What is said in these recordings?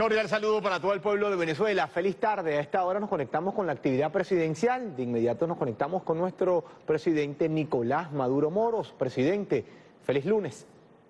Cordial saludo para todo el pueblo de Venezuela. Feliz tarde. A esta hora nos conectamos con la actividad presidencial. De inmediato nos conectamos con nuestro presidente Nicolás Maduro Moros. Presidente, feliz lunes.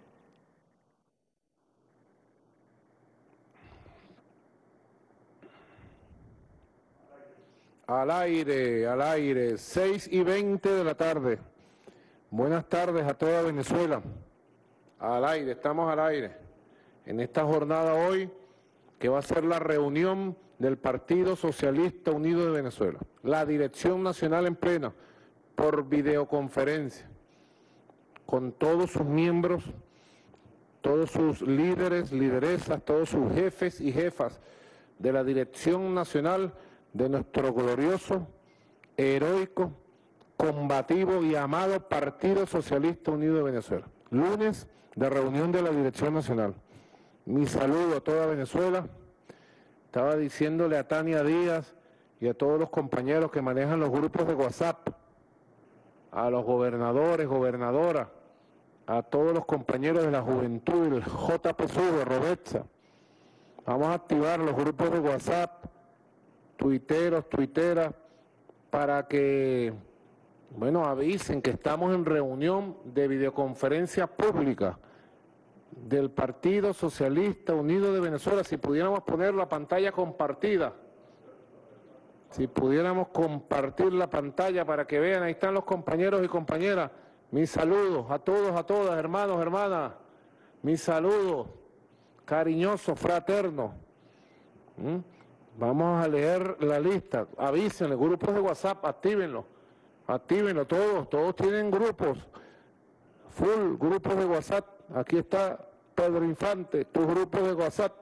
Al aire, 6:20 de la tarde. Buenas tardes a toda Venezuela. Al aire, estamos al aire. En esta jornada hoy, que va a ser la reunión del Partido Socialista Unido de Venezuela. La Dirección Nacional en plena, por videoconferencia, con todos sus miembros, todos sus líderes, lideresas, todos sus jefes y jefas de la Dirección Nacional de nuestro glorioso, heroico, combativo y amado Partido Socialista Unido de Venezuela. Lunes de reunión de la Dirección Nacional. Mi saludo a toda Venezuela. Estaba diciéndole a Tania Díaz y a todos los compañeros que manejan los grupos de WhatsApp, a los gobernadores, gobernadoras, a todos los compañeros de la juventud, el JPSU de Robertsa. Vamos a activar los grupos de WhatsApp, tuiteros, tuiteras, para que, bueno, avisen que estamos en reunión de videoconferencia pública del Partido Socialista Unido de Venezuela. Si pudiéramos poner la pantalla compartida, si pudiéramos compartir la pantalla para que vean, ahí están los compañeros y compañeras. Mis saludos a todos, a todas, hermanos, hermanas, mis saludos cariñosos, fraternos. Vamos a leer la lista, avísenle, grupos de WhatsApp, actívenlo, todos tienen grupos, full grupos de WhatsApp. Aquí está Pedro Infante, tus grupos de WhatsApp.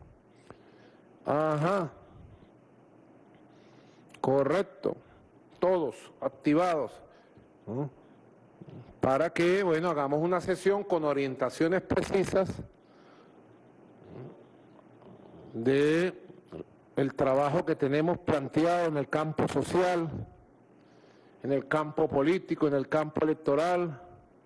Ajá, correcto, todos activados, para que, bueno, hagamos una sesión con orientaciones precisas de el trabajo que tenemos planteado en el campo social, en el campo político, en el campo electoral,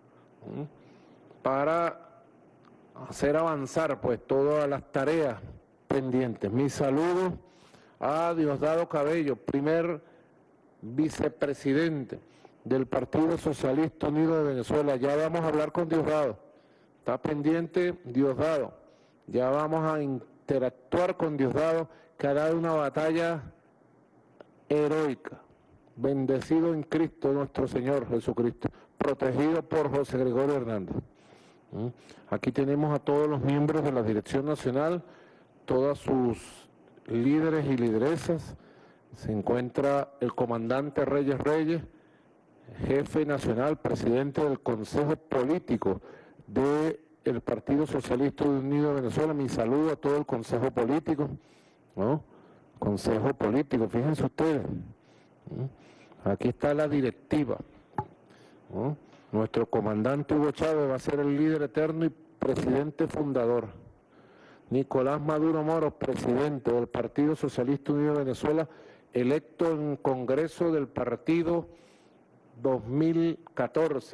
para hacer avanzar pues todas las tareas pendientes. Mi saludo a Diosdado Cabello, primer vicepresidente del Partido Socialista Unido de Venezuela. Ya vamos a hablar con Diosdado, está pendiente Diosdado, ya vamos a interactuar con Diosdado, que ha dado una batalla heroica, bendecido en Cristo nuestro Señor Jesucristo, protegido por José Gregorio Hernández. Aquí tenemos a todos los miembros de la Dirección Nacional, todas sus líderes y lideresas. Se encuentra el comandante Reyes Reyes, jefe nacional, presidente del Consejo Político del Partido Socialista Unido de Venezuela. Mi saludo a todo el Consejo Político, ¿no? Consejo Político, fíjense ustedes, aquí está la directiva, ¿no? Nuestro comandante Hugo Chávez va a ser el líder eterno y presidente fundador. Nicolás Maduro Moros, presidente del Partido Socialista Unido de Venezuela, electo en Congreso del Partido 2014.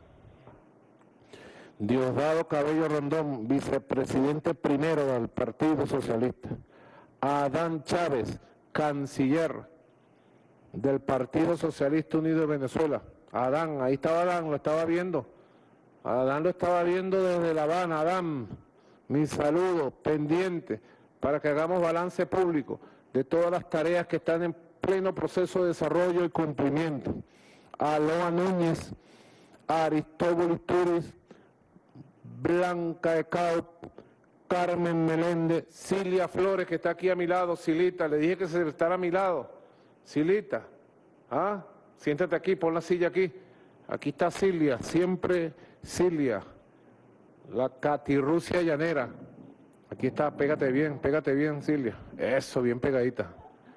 Diosdado Cabello Rondón, vicepresidente primero del Partido Socialista. Adán Chávez, canciller del Partido Socialista Unido de Venezuela. Adán, ahí estaba Adán, lo estaba viendo. Adán lo estaba viendo desde La Habana. Adán, mi saludo pendiente para que hagamos balance público de todas las tareas que están en pleno proceso de desarrollo y cumplimiento. A Loa Núñez, a Aristóbulo Isturiz, Blanca Ecaut, Carmen Meléndez, Cilia Flores, que está aquí a mi lado. Silita, le dije que se estará a mi lado. Silita, siéntate aquí, pon la silla aquí. Aquí está Cilia, siempre Cilia, la Catirrucia llanera. Aquí está, pégate bien, Cilia. Eso, bien pegadita.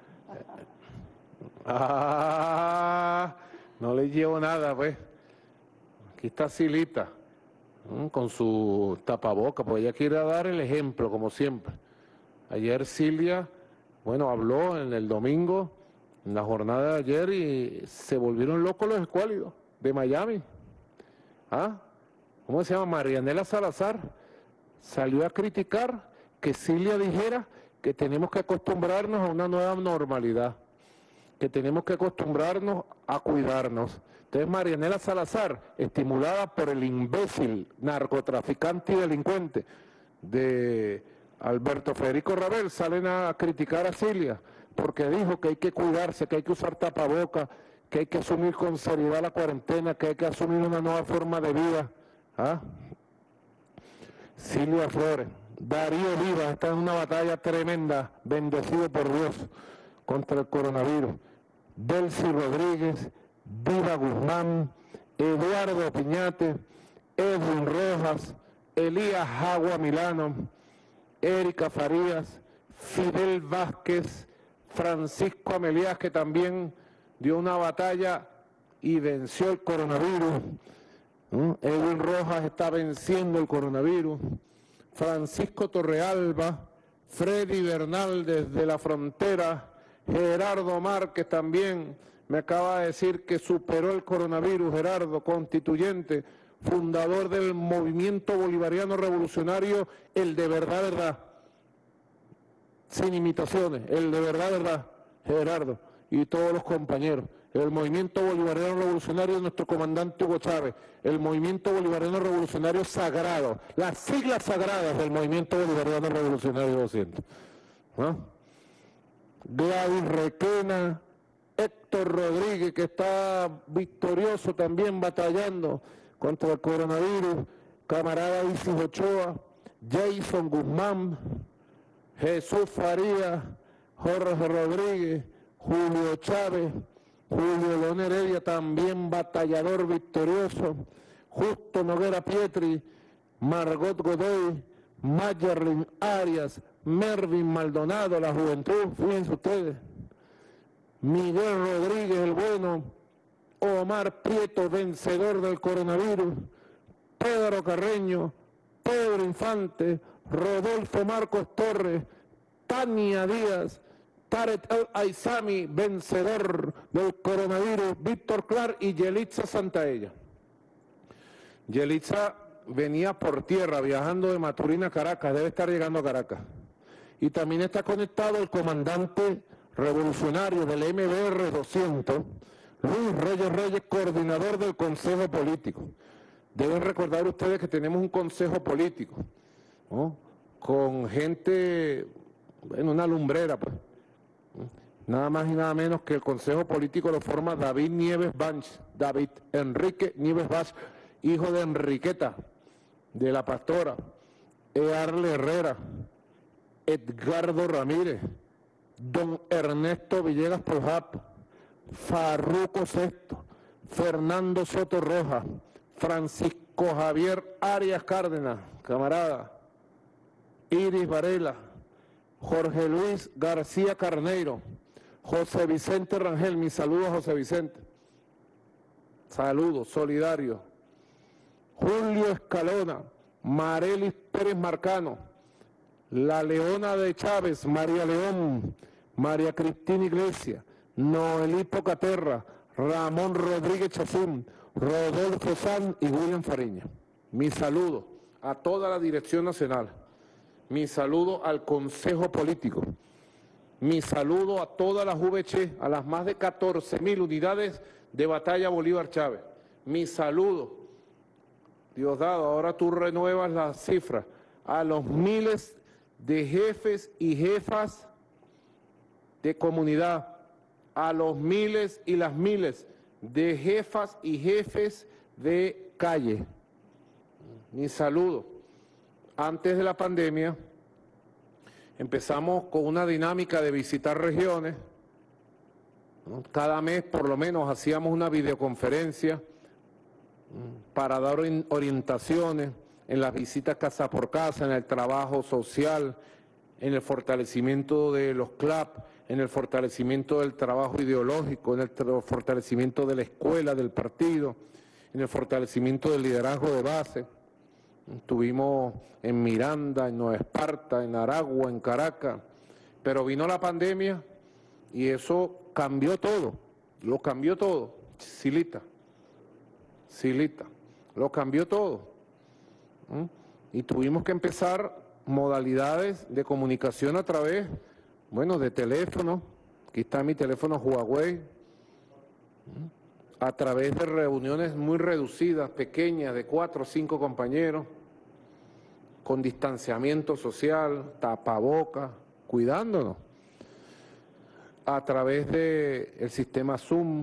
No le llevo nada, pues. Aquí está Silita, con su tapaboca, pues ella quiere dar el ejemplo, como siempre. Ayer Cilia, bueno, habló en el domingo, en la jornada de ayer, y se volvieron locos los escuálidos de Miami. ¿Cómo se llama? Marianela Salazar salió a criticar que Cilia dijera que tenemos que acostumbrarnos a una nueva normalidad, que tenemos que acostumbrarnos a cuidarnos. Entonces Marianela Salazar, estimulada por el imbécil narcotraficante y delincuente de Alberto Federico Rabel, salen a criticar a Cilia porque dijo que hay que cuidarse, que hay que usar tapabocas, que hay que asumir con seriedad la cuarentena, que hay que asumir una nueva forma de vida. ¿Ah? Cilia Flores, Darío Vivas está en una batalla tremenda, bendecido por Dios, contra el coronavirus. Delcy Rodríguez, Diva Guzmán, Eduardo Piñate, Edwin Rojas, Elías Jagua Milano, Erika Farías, Fidel Vázquez, Francisco Amelías, que también dio una batalla y venció el coronavirus. Edwin Rojas está venciendo el coronavirus. Francisco Torrealba, Freddy Bernal desde la frontera, Gerardo Márquez también me acaba de decir que superó el coronavirus. Gerardo, constituyente, fundador del Movimiento Bolivariano Revolucionario, el de verdad, verdad, sin imitaciones, el de verdad, verdad, Gerardo, y todos los compañeros. El Movimiento Bolivariano Revolucionario de nuestro comandante Hugo Chávez, el Movimiento Bolivariano Revolucionario Sagrado, las siglas sagradas del Movimiento Bolivariano Revolucionario 200. ¿No? Gladys Requena, Héctor Rodríguez, que está victorioso también batallando contra el coronavirus, camarada Isis Ochoa, Jason Guzmán, Jesús Faría, Jorge Rodríguez, Julio Chávez, Julio León Heredia, también batallador victorioso, Justo Noguera Pietri, Margot Godoy, Mayerlin Arias, Mervin Maldonado, la juventud, fíjense ustedes, Miguel Rodríguez, el bueno, Omar Prieto, vencedor del coronavirus, Pedro Carreño, Pedro Infante, Rodolfo Marcos Torres, Tania Díaz, Tarek El Aizami, vencedor del coronavirus, Víctor Clark y Yelitza Santaella. Yelitza venía por tierra, viajando de Maturín a Caracas, debe estar llegando a Caracas. Y también está conectado el comandante revolucionario del MBR 200, Luis Reyes, coordinador del Consejo Político. Deben recordar ustedes que tenemos un Consejo Político, ¿no? Con gente, bueno, una lumbrera, pues. Nada más y nada menos que el Consejo Político lo forma David Nieves Banch, David Enrique Nieves Banch, hijo de Enriqueta, de la Pastora, Earle Herrera, Edgardo Ramírez, don Ernesto Villegas Pojap, Farruco Sexto, Fernando Soto Rojas, Francisco Javier Arias Cárdenas, camarada, Iris Varela, Jorge Luis García Carneiro, José Vicente Rangel, mi saludo a José Vicente, saludos, solidario, Julio Escalona, Marelis Pérez Marcano, la Leona de Chávez, María León, María Cristina Iglesias, Noelí Pocaterra, Ramón Rodríguez Chacín, Rodolfo Sanz y William Fariña. Mi saludo a toda la Dirección Nacional, mi saludo al Consejo Político, mi saludo a todas las VC, a las más de 14.000 unidades de Batalla Bolívar Chávez. Mi saludo, Diosdado, ahora tú renuevas las cifras, a los miles de jefes y jefas de comunidad, a los miles y las miles de jefas y jefes de calle. Mi saludo. Antes de la pandemia empezamos con una dinámica de visitar regiones, ¿no? Cada mes por lo menos hacíamos una videoconferencia para dar orientaciones en las visitas casa por casa, en el trabajo social, en el fortalecimiento de los CLAP, en el fortalecimiento del trabajo ideológico, en el fortalecimiento de la escuela, del partido, en el fortalecimiento del liderazgo de base. Estuvimos en Miranda, en Nueva Esparta, en Aragua, en Caracas, pero vino la pandemia y eso cambió todo, lo cambió todo, Silita, lo cambió todo. Y tuvimos que empezar modalidades de comunicación a través, bueno, de teléfono. Aquí está mi teléfono Huawei. A través de reuniones muy reducidas, pequeñas, de 4 o 5 compañeros, con distanciamiento social, tapabocas, cuidándonos. A través del sistema Zoom.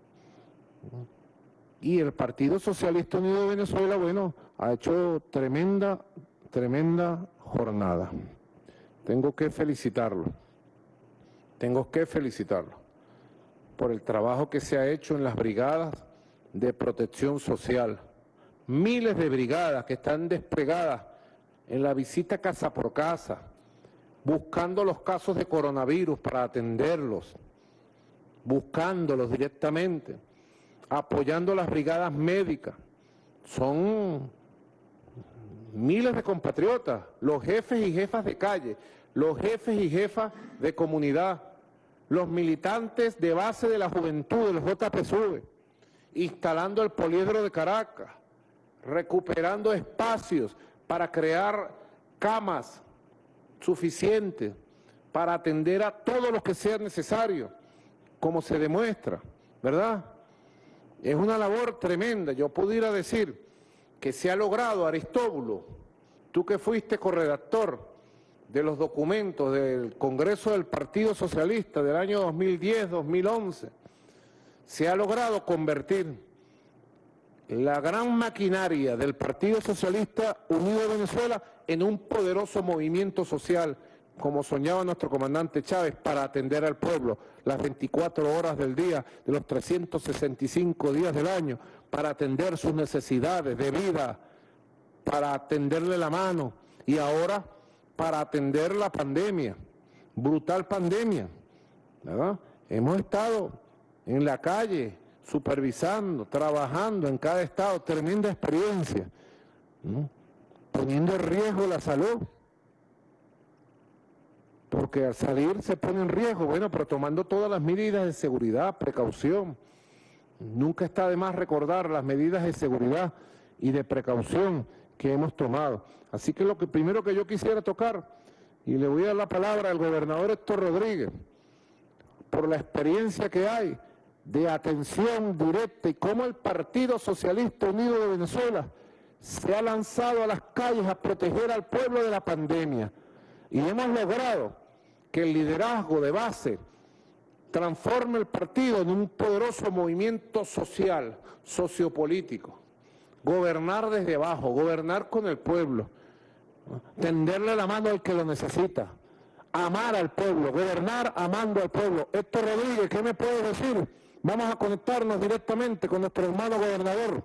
Y el Partido Socialista Unido de Venezuela, bueno, ha hecho tremenda jornada. Tengo que felicitarlo por el trabajo que se ha hecho en las brigadas de protección social. Miles de brigadas que están desplegadas en la visita casa por casa, buscando los casos de coronavirus para atenderlos, buscándolos directamente, apoyando las brigadas médicas. Son miles de compatriotas, los jefes y jefas de calle, los jefes y jefas de comunidad, los militantes de base de la juventud, de los JPSUV, instalando el poliedro de Caracas, recuperando espacios para crear camas suficientes para atender a todos los que sea necesario, como se demuestra, ¿verdad? Es una labor tremenda. Yo pudiera decir que se ha logrado, Aristóbulo, tú que fuiste corredactor de los documentos del Congreso del Partido Socialista del año 2010-2011, se ha logrado convertir la gran maquinaria del Partido Socialista Unido de Venezuela en un poderoso movimiento social, como soñaba nuestro comandante Chávez, para atender al pueblo las 24 horas del día, de los 365 días del año, para atender sus necesidades de vida, para tenderle la mano y ahora para atender la pandemia, brutal pandemia, ¿verdad? Hemos estado en la calle supervisando, trabajando en cada estado, tremenda experiencia, ¿no? Poniendo en riesgo la salud, porque al salir se pone en riesgo, bueno, pero tomando todas las medidas de seguridad, precaución. Nunca está de más recordar las medidas de seguridad y de precaución que hemos tomado. Así que lo que primero que yo quisiera tocar, y le voy a dar la palabra al gobernador Héctor Rodríguez, por la experiencia que hay de atención directa y cómo el Partido Socialista Unido de Venezuela se ha lanzado a las calles a proteger al pueblo de la pandemia. Y hemos logrado que el liderazgo de base transforme el partido en un poderoso movimiento social, sociopolítico. Gobernar desde abajo, gobernar con el pueblo, tenderle la mano al que lo necesita, amar al pueblo, gobernar amando al pueblo. Héctor Rodríguez, ¿qué me puede decir? Vamos a conectarnos directamente con nuestro hermano gobernador.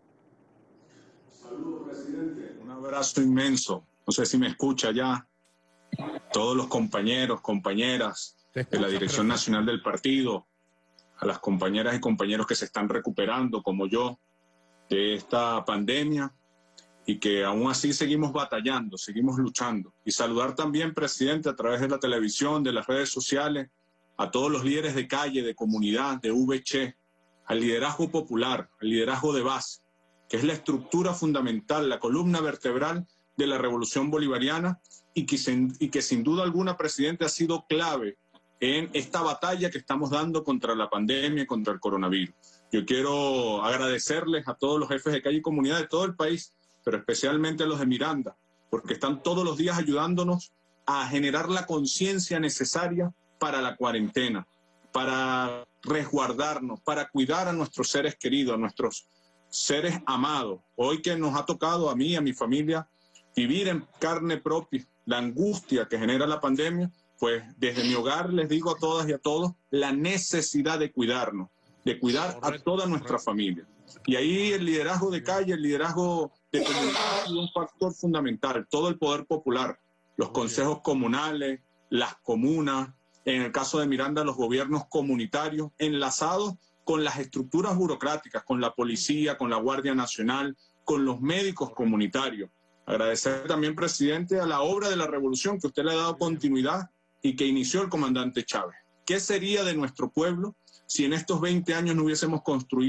Saludos, presidente. Un abrazo inmenso. No sé si me escucha ya. Todos los compañeros, compañeras de la Dirección Nacional del Partido, a las compañeras y compañeros que se están recuperando, como yo, de esta pandemia, y que aún así seguimos batallando, seguimos luchando. Y saludar también, presidente, a través de la televisión, de las redes sociales, a todos los líderes de calle, de comunidad, de VC, al liderazgo popular, al liderazgo de base, que es la estructura fundamental, la columna vertebral de la revolución bolivariana y que sin duda alguna, presidente, ha sido clave en esta batalla que estamos dando contra la pandemia, contra el coronavirus. Yo quiero agradecerles a todos los jefes de calle y comunidad de todo el país, pero especialmente a los de Miranda, porque están todos los días ayudándonos a generar la conciencia necesaria para la cuarentena, para resguardarnos, para cuidar a nuestros seres queridos, a nuestros seres amados. Hoy que nos ha tocado a mí, a mi familia, vivir en carne propia la angustia que genera la pandemia, pues desde mi hogar les digo a todas y a todos la necesidad de cuidarnos, de cuidar a toda nuestra familia. Y ahí el liderazgo de calle, el liderazgo de comunidad es un factor fundamental, todo el poder popular, los consejos comunales, las comunas, en el caso de Miranda, los gobiernos comunitarios, enlazados con las estructuras burocráticas, con la policía, con la Guardia Nacional, con los médicos comunitarios. Agradecer también, presidente, a la obra de la revolución que usted le ha dado continuidad y que inició el comandante Chávez. ¿Qué sería de nuestro pueblo si en estos 20 años no hubiésemos construido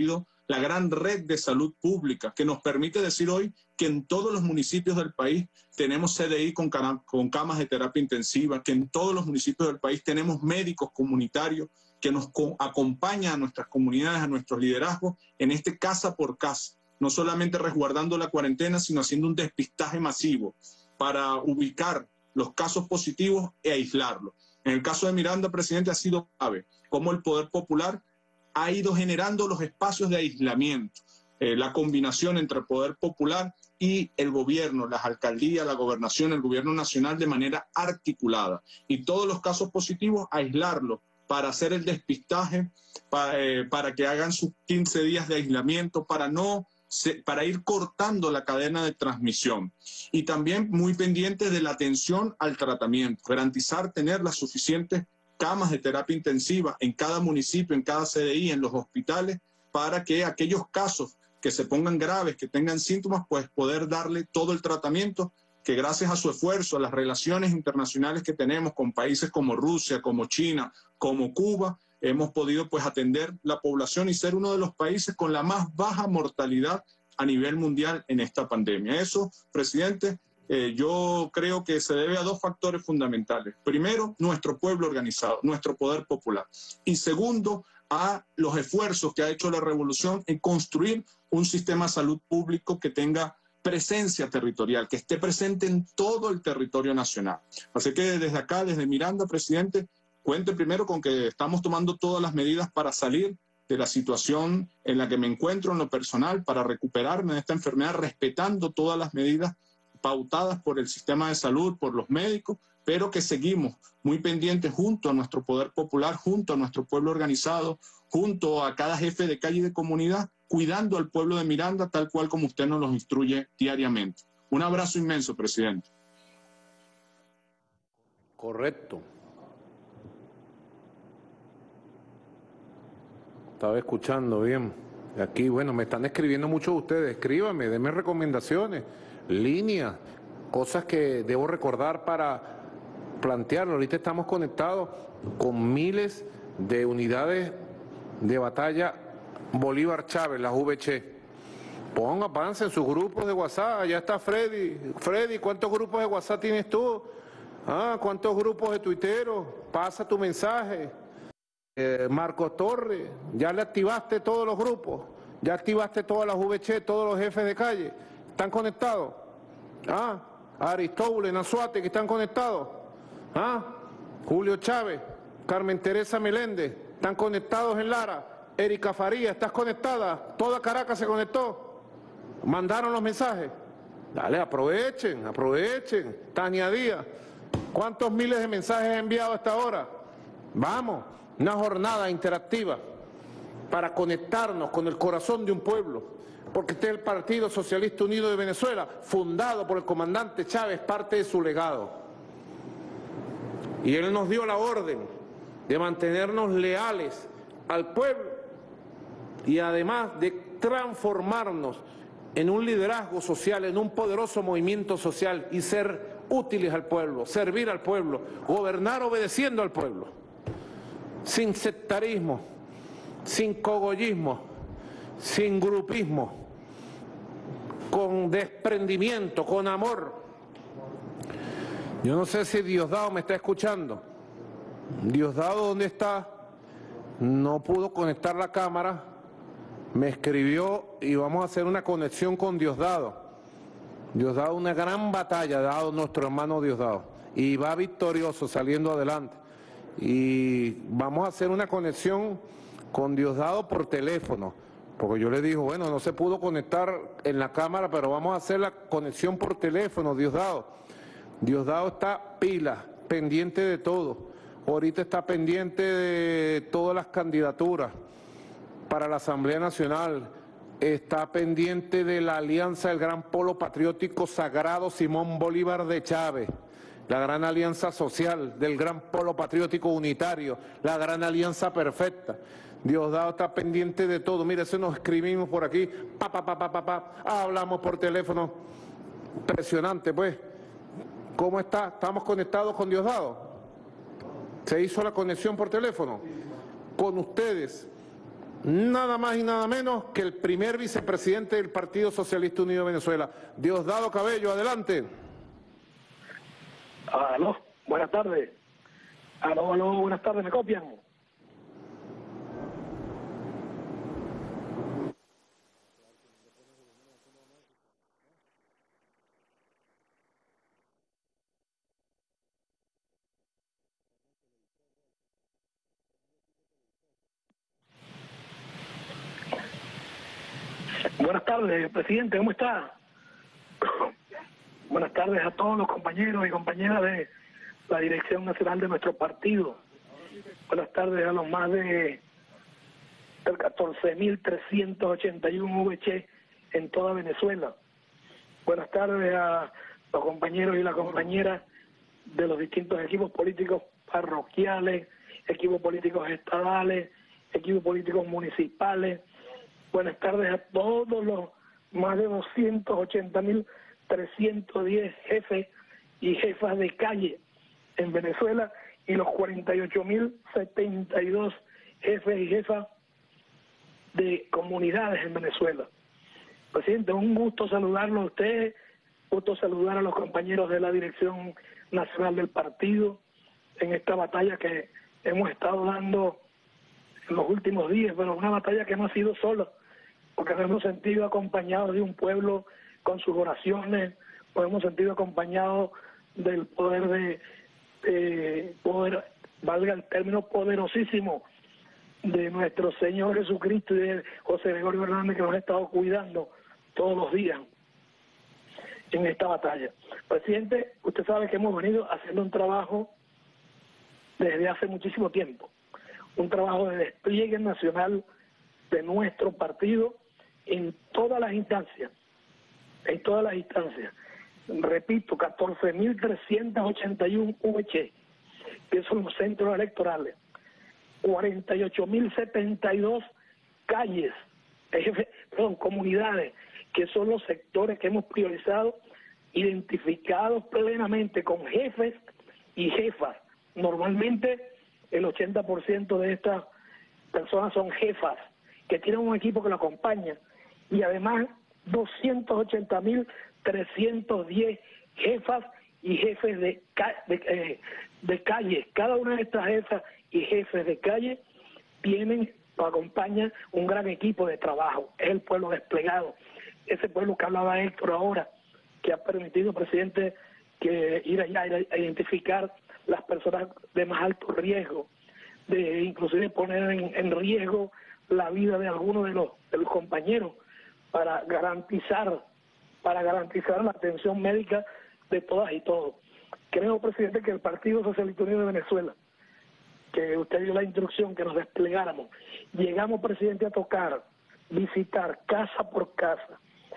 la gran red de salud pública que nos permite decir hoy que en todos los municipios del país tenemos CDI con camas de terapia intensiva, que en todos los municipios del país tenemos médicos comunitarios que nos acompañan a nuestras comunidades, a nuestros liderazgos, en este casa por casa, no solamente resguardando la cuarentena, sino haciendo un despistaje masivo para ubicar los casos positivos e aislarlos. En el caso de Miranda, presidente, ha sido clave cómo el poder popular ha ido generando los espacios de aislamiento, la combinación entre el poder popular y el gobierno, las alcaldías, la gobernación, el gobierno nacional de manera articulada. Y todos los casos positivos, aislarlos para hacer el despistaje, para que hagan sus 15 días de aislamiento, para ir cortando la cadena de transmisión. Y también muy pendientes de la atención al tratamiento, garantizar tener las suficientes camas de terapia intensiva en cada municipio, en cada CDI, en los hospitales, para que aquellos casos que se pongan graves, que tengan síntomas, pues poder darle todo el tratamiento que gracias a su esfuerzo, a las relaciones internacionales que tenemos con países como Rusia, como China, como Cuba, hemos podido pues atender la población y ser uno de los países con la más baja mortalidad a nivel mundial en esta pandemia. Eso, presidente, yo creo que se debe a dos factores fundamentales. Primero, nuestro pueblo organizado, nuestro poder popular. Y segundo, a los esfuerzos que ha hecho la revolución en construir un sistema de salud público que tenga presencia territorial, que esté presente en todo el territorio nacional. Así que desde acá, desde Miranda, presidente, cuente primero con que estamos tomando todas las medidas para salir de la situación en la que me encuentro en lo personal, para recuperarme de esta enfermedad, respetando todas las medidas pautadas por el sistema de salud, por los médicos, pero que seguimos muy pendientes junto a nuestro poder popular, junto a nuestro pueblo organizado, junto a cada jefe de calle y de comunidad, cuidando al pueblo de Miranda tal cual como usted nos los instruye diariamente. Un abrazo inmenso, presidente. Correcto. Estaba escuchando bien. Aquí, bueno, me están escribiendo muchos de ustedes. Escríbame, denme recomendaciones, líneas, cosas que debo recordar para plantearlo. Ahorita estamos conectados con miles de unidades de batalla Bolívar Chávez, las VC. Avance en sus grupos de WhatsApp. Allá está Freddy. Freddy, ¿cuántos grupos de WhatsApp tienes tú? ¿Cuántos grupos de tuiteros? Pasa tu mensaje. Marcos Torres, ya le activaste todos los grupos, ya activaste todas las VC, todos los jefes de calle, ¿están conectados? Aristóbulo, Nazuate, que están conectados. Julio Chávez, Carmen Teresa Meléndez, ¿están conectados en Lara? Erika Faría, ¿estás conectada? Toda Caracas se conectó. ¿Mandaron los mensajes? Dale, aprovechen. Tania Díaz, ¿cuántos miles de mensajes he enviado hasta ahora? Vamos. Una jornada interactiva para conectarnos con el corazón de un pueblo, porque este es el Partido Socialista Unido de Venezuela, fundado por el comandante Chávez, parte de su legado. Y él nos dio la orden de mantenernos leales al pueblo y además de transformarnos en un liderazgo social, en un poderoso movimiento social y ser útiles al pueblo, servir al pueblo, gobernar obedeciendo al pueblo. Sin sectarismo, sin cogollismo, sin grupismo, con desprendimiento, con amor. Yo no sé si Diosdado me está escuchando. Diosdado, ¿dónde está? No pudo conectar la cámara, me escribió y vamos a hacer una conexión con Diosdado. Diosdado, una gran batalla ha dado nuestro hermano Diosdado y va victorioso saliendo adelante. Y vamos a hacer una conexión con Diosdado por teléfono, porque yo le digo, bueno, no se pudo conectar en la cámara, pero vamos a hacer la conexión por teléfono, Diosdado. Diosdado está pila, pendiente de todo. Ahorita está pendiente de todas las candidaturas para la Asamblea Nacional, está pendiente de la alianza del Gran Polo Patriótico Sagrado Simón Bolívar de Chávez, la gran alianza social del Gran Polo Patriótico Unitario, la gran alianza perfecta. Diosdado está pendiente de todo. Mire, eso nos escribimos por aquí, hablamos por teléfono. Impresionante, pues. ¿Cómo está? ¿Estamos conectados con Diosdado? ¿Se hizo la conexión por teléfono? Con ustedes. nada más y nada menos que el primer vicepresidente del Partido Socialista Unido de Venezuela, Diosdado Cabello. Adelante. Aló, buenas tardes. Aló, buenas tardes, ¿me copian? Buenas tardes, presidente, ¿cómo está? Buenas tardes a todos los compañeros y compañeras de la dirección nacional de nuestro partido. Buenas tardes a los más de 14.381 VC en toda Venezuela. Buenas tardes a los compañeros y las compañeras de los distintos equipos políticos parroquiales, equipos políticos estadales, equipos políticos municipales. Buenas tardes a todos los más de 280.310 jefes y jefas de calle en Venezuela y los 48.072 jefes y jefas de comunidades en Venezuela. Presidente, un gusto saludarlo a usted, gusto saludar a los compañeros de la Dirección Nacional del Partido en esta batalla que hemos estado dando en los últimos días, pero una batalla que no ha sido sola, porque nos hemos sentido acompañados de un pueblo con sus oraciones, nos hemos sentido acompañados del poder valga el término, poderosísimo de nuestro Señor Jesucristo y de José Gregorio Hernández, que nos ha estado cuidando todos los días en esta batalla. Presidente, usted sabe que hemos venido haciendo un trabajo desde hace muchísimo tiempo, un trabajo de despliegue nacional de nuestro partido en todas las instancias, repito, 14.381 VC, que son los centros electorales, 48.072 calles, comunidades, que son los sectores que hemos priorizado, identificados plenamente con jefes y jefas. Normalmente el 80% de estas personas son jefas, que tienen un equipo que lo acompaña, y además 280.310 jefas y jefes de calle. Cada una de estas jefas y jefes de calle lo acompaña un gran equipo de trabajo. Es el pueblo desplegado, ese pueblo que hablaba Héctor ahora, que ha permitido, presidente, que ir allá a identificar las personas de más alto riesgo, de inclusive poner en riesgo la vida de algunos de los compañeros para garantizar la atención médica de todas y todos. Creo, presidente, que el Partido Socialista Unido de Venezuela, que usted dio la instrucción que nos desplegáramos, llegamos, presidente, a visitar casa por casa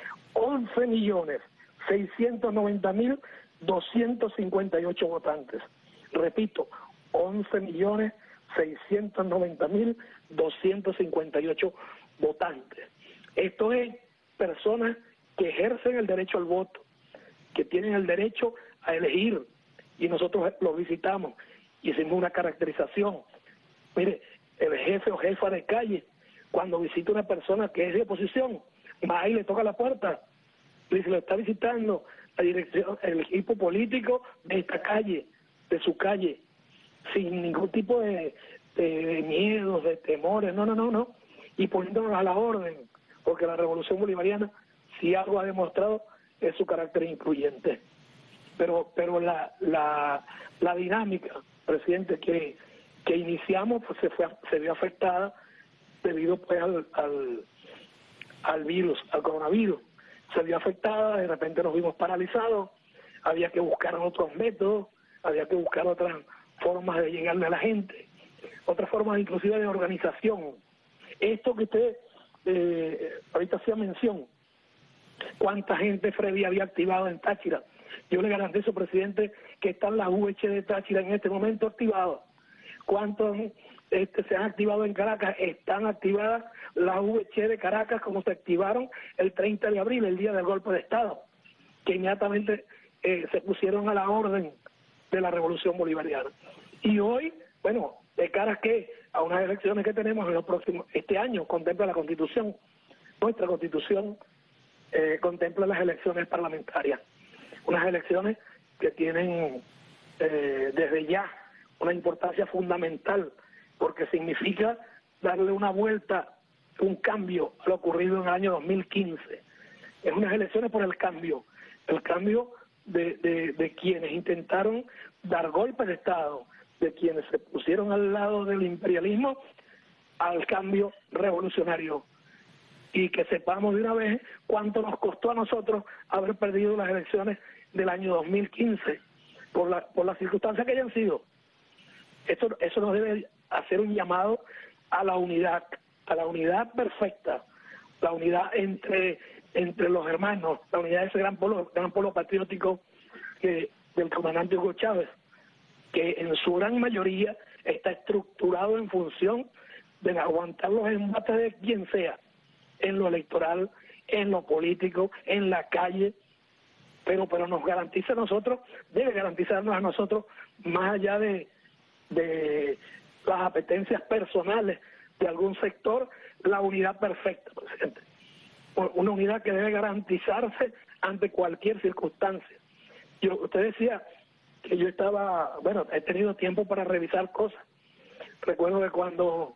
11.690.258 votantes. Repito, 11.690.258 votantes. Esto es personas que ejercen el derecho al voto, que tienen el derecho a elegir, y nosotros los visitamos, hicimos una caracterización. Mire, el jefe o jefa de calle, cuando visita una persona que es de oposición, va y le toca la puerta, y se lo está visitando la dirección, el equipo político de esta calle, de su calle, sin ningún tipo de miedos, de temores, no, y poniéndonos a la orden, porque la revolución bolivariana, si algo ha demostrado, es su carácter incluyente. Pero la dinámica, presidente, que iniciamos, pues se vio afectada debido pues al virus, al coronavirus. Se vio afectada, de repente nos vimos paralizados, había que buscar otros métodos, había que buscar otras formas de llegarle a la gente, otras formas inclusive de organización. Esto que usted ahorita hacía mención, cuánta gente Freddy había activado en Táchira. Yo le garantizo, presidente, que están las VC de Táchira en este momento activadas. ¿Cuántos se han activado en Caracas? Están activadas las VC de Caracas como se activaron el 30 de abril, el día del golpe de Estado, que inmediatamente se pusieron a la orden de la revolución bolivariana. Y hoy, bueno, de cara a que a unas elecciones que tenemos en los próximos, este año contempla la Constitución, nuestra Constitución contempla las elecciones parlamentarias, unas elecciones que tienen desde ya una importancia fundamental, porque significa darle una vuelta, un cambio a lo ocurrido en el año 2015. Es unas elecciones por el cambio de quienes intentaron dar golpe de Estado, de quienes se pusieron al lado del imperialismo, al cambio revolucionario. Y que sepamos de una vez cuánto nos costó a nosotros haber perdido las elecciones del año 2015 por las circunstancias que hayan sido. Eso nos debe hacer un llamado a la unidad perfecta, la unidad entre los hermanos, la unidad de ese gran polo patriótico del comandante Hugo Chávez, que en su gran mayoría está estructurado en función de aguantar los embates de quien sea, en lo electoral, en lo político, en la calle, pero nos garantiza a nosotros, debe garantizarnos a nosotros, más allá de las apetencias personales de algún sector, la unidad perfecta, presidente. Una unidad que debe garantizarse ante cualquier circunstancia. Usted decía que yo he tenido tiempo para revisar cosas. Recuerdo que cuando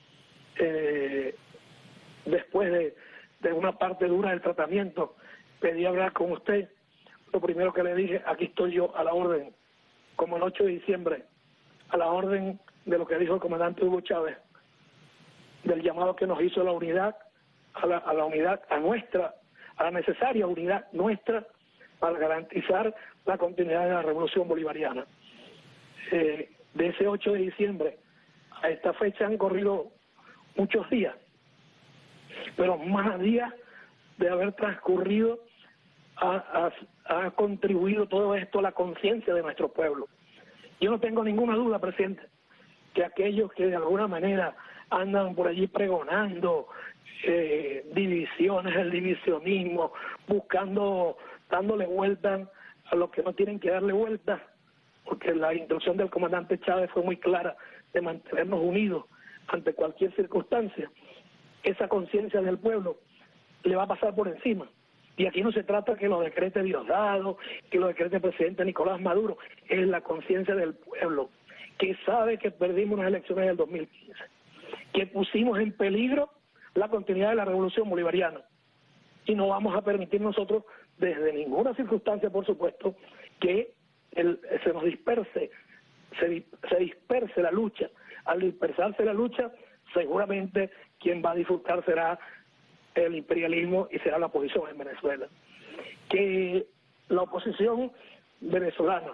después de una parte dura del tratamiento pedí hablar con usted, lo primero que le dije, aquí estoy yo a la orden, como el 8 de diciembre, a la orden de lo que dijo el comandante Hugo Chávez, del llamado que nos hizo la unidad, a la unidad, a la necesaria unidad nuestra para garantizar la continuidad de la revolución bolivariana. De ese 8 de diciembre a esta fecha han corrido muchos días, pero más días de haber transcurrido ha contribuido todo esto a la conciencia de nuestro pueblo. Yo no tengo ninguna duda, presidente, que aquellos que de alguna manera andan por allí pregonando divisiones, el divisionismo, dándole vueltas a lo que no tienen que darle vueltas, porque la instrucción del comandante Chávez fue muy clara de mantenernos unidos ante cualquier circunstancia. Esa conciencia del pueblo le va a pasar por encima. Y aquí no se trata que lo decrete Diosdado, que lo decrete el presidente Nicolás Maduro, es la conciencia del pueblo, que sabe que perdimos las elecciones del 2015, que pusimos en peligro la continuidad de la revolución bolivariana. Y no vamos a permitir nosotros, desde ninguna circunstancia, por supuesto, que se nos disperse, se disperse la lucha. Al dispersarse la lucha, seguramente quien va a disfrutar será el imperialismo y será la oposición en Venezuela. Que la oposición venezolana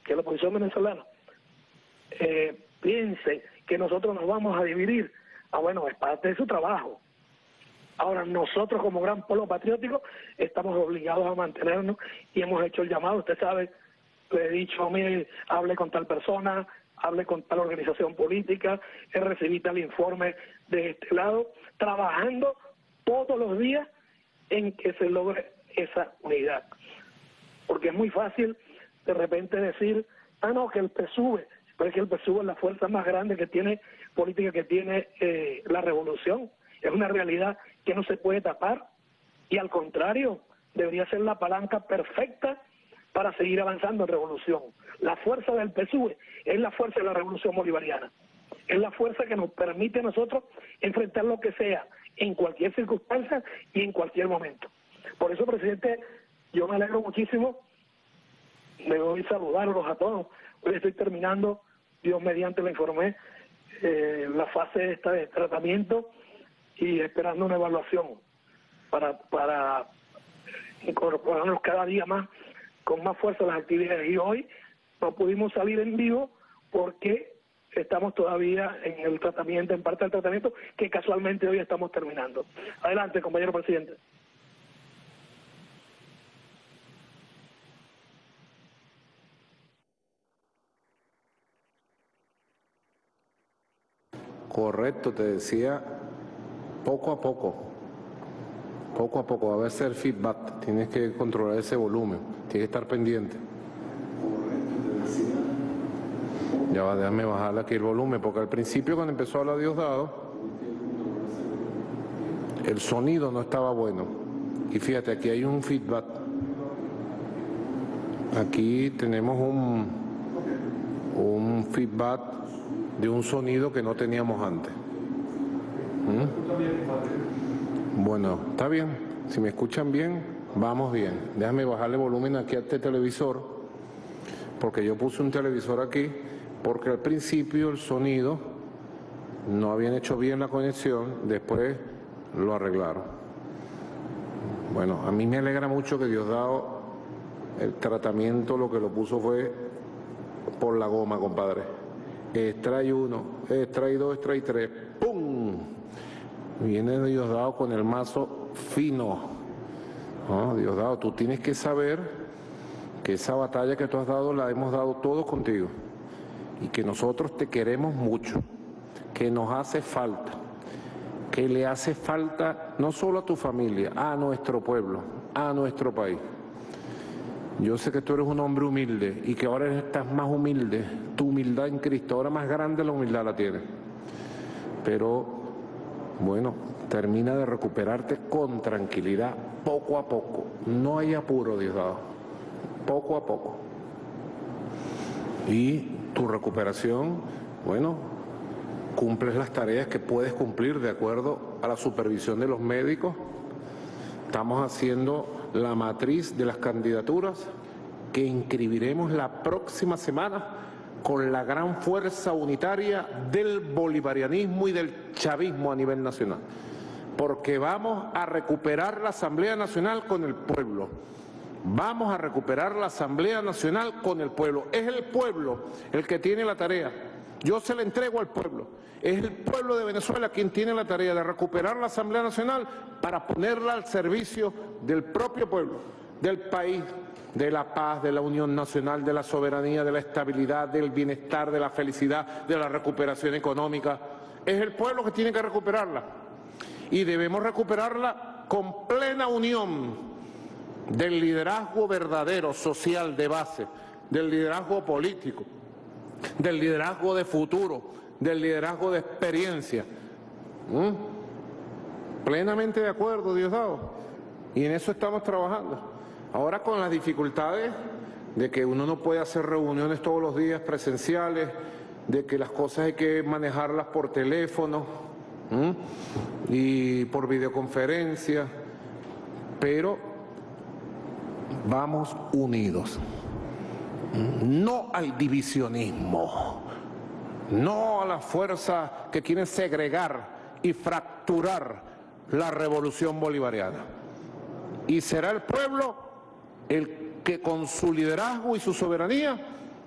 piense que nosotros nos vamos a dividir, bueno, es parte de su trabajo. Ahora nosotros como gran polo patriótico estamos obligados a mantenernos y hemos hecho el llamado. Usted sabe, le he dicho, mire, hable con tal persona, hable con tal organización política, he recibido tal informe de este lado, trabajando todos los días en que se logre esa unidad. Porque es muy fácil de repente decir, no, que el PSUV, pero es que el PSUV es la fuerza más grande que tiene política, que tiene la revolución. Es una realidad que no se puede tapar y al contrario, debería ser la palanca perfecta para seguir avanzando en revolución. La fuerza del PSUV es la fuerza de la revolución bolivariana. Es la fuerza que nos permite a nosotros enfrentar lo que sea, en cualquier circunstancia y en cualquier momento. Por eso, presidente, yo me alegro muchísimo, me voy a saludarlos a todos. Hoy estoy terminando, Dios mediante lo informé, la fase esta de tratamiento y esperando una evaluación para incorporarnos cada día más, con más fuerza a las actividades. Y hoy no pudimos salir en vivo porque estamos todavía en el tratamiento, en parte del tratamiento, que casualmente hoy estamos terminando. Adelante, compañero presidente. Correcto, te decía, poco a poco, a veces el feedback, tienes que controlar ese volumen, tienes que estar pendiente. Correcto, te decía, poco Ya va, déjame bajarle aquí el volumen, porque al principio cuando empezó a hablar Diosdado, el sonido no estaba bueno. Y fíjate, aquí hay un feedback. Aquí tenemos un feedback de un sonido que no teníamos antes. Bueno, está bien. Si me escuchan bien, vamos bien. Déjame bajarle volumen aquí a este televisor, porque yo puse un televisor aquí, porque al principio el sonido no habían hecho bien la conexión, después lo arreglaron. Bueno, a mí me alegra mucho que Diosdado, el tratamiento lo que lo puso fue por la goma, compadre. Strike 1, strike 2, strike 3, ¡pum! Viene Diosdado con el mazo fino. ¿No? Diosdado, tú tienes que saber que esa batalla que tú has dado la hemos dado todos contigo y que nosotros te queremos mucho, que nos hace falta, que le hace falta no solo a tu familia, a nuestro pueblo, a nuestro país. Yo sé que tú eres un hombre humilde y que ahora estás más humilde, tu humildad en Cristo, ahora más grande la humildad la tienes. Pero, bueno, termina de recuperarte con tranquilidad, poco a poco. No hay apuro, Diosdado, poco a poco. Y tu recuperación, bueno, cumples las tareas que puedes cumplir de acuerdo a la supervisión de los médicos. Estamos haciendo la matriz de las candidaturas que inscribiremos la próxima semana con la gran fuerza unitaria del bolivarianismo y del chavismo a nivel nacional. Porque vamos a recuperar la Asamblea Nacional con el pueblo. Vamos a recuperar la Asamblea Nacional con el pueblo. Es el pueblo el que tiene la tarea. Yo se la entrego al pueblo. Es el pueblo de Venezuela quien tiene la tarea de recuperar la Asamblea Nacional para ponerla al servicio del propio pueblo, del país, de la paz, de la unión nacional, de la soberanía, de la estabilidad, del bienestar, de la felicidad, de la recuperación económica. Es el pueblo que tiene que recuperarla. Y debemos recuperarla con plena unión del liderazgo verdadero, social, de base, del liderazgo político, del liderazgo de futuro, del liderazgo de experiencia. Plenamente de acuerdo, Diosdado. Y en eso estamos trabajando. Ahora con las dificultades de que uno no puede hacer reuniones todos los días presenciales, de que las cosas hay que manejarlas por teléfono y por videoconferencia, pero vamos unidos. No al divisionismo, no a las fuerzas que quieren segregar y fracturar la revolución bolivariana. Y será el pueblo el que con su liderazgo y su soberanía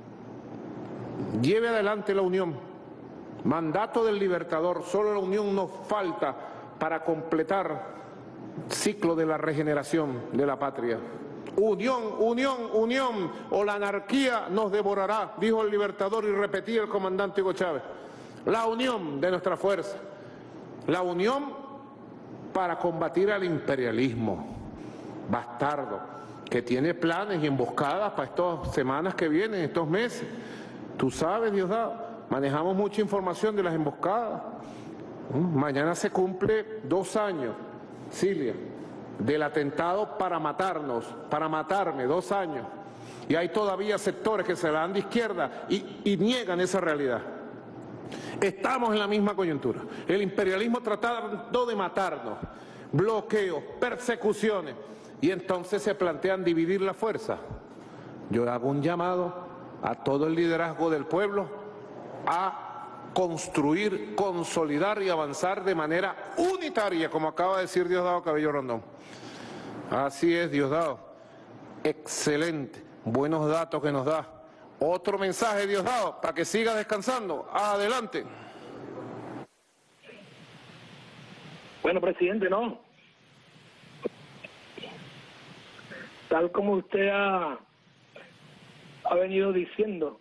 lleve adelante la unión. Mandato del Libertador, solo la unión nos falta para completar el ciclo de la regeneración de la patria. Unión, unión, unión, o la anarquía nos devorará, dijo el Libertador y repetía el comandante Hugo Chávez. La unión de nuestra fuerza, la unión para combatir al imperialismo bastardo, que tiene planes y emboscadas para estas semanas que vienen, estos meses. Tú sabes, Diosdado, manejamos mucha información de las emboscadas. Mañana se cumple 2 años, Cilia, del atentado para matarnos, para matarme, 2 años. Y hay todavía sectores que se la dan de izquierda y niegan esa realidad. Estamos en la misma coyuntura. El imperialismo tratando de matarnos, bloqueos, persecuciones, y entonces se plantean dividir la fuerza. Yo hago un llamado a todo el liderazgo del pueblo a construir, consolidar y avanzar de manera unitaria, como acaba de decir Diosdado Cabello Rondón. Así es, Diosdado. Excelente. Buenos datos que nos da. Otro mensaje, Diosdado, para que siga descansando. Adelante. Bueno, presidente, no. Tal como usted ha venido diciendo,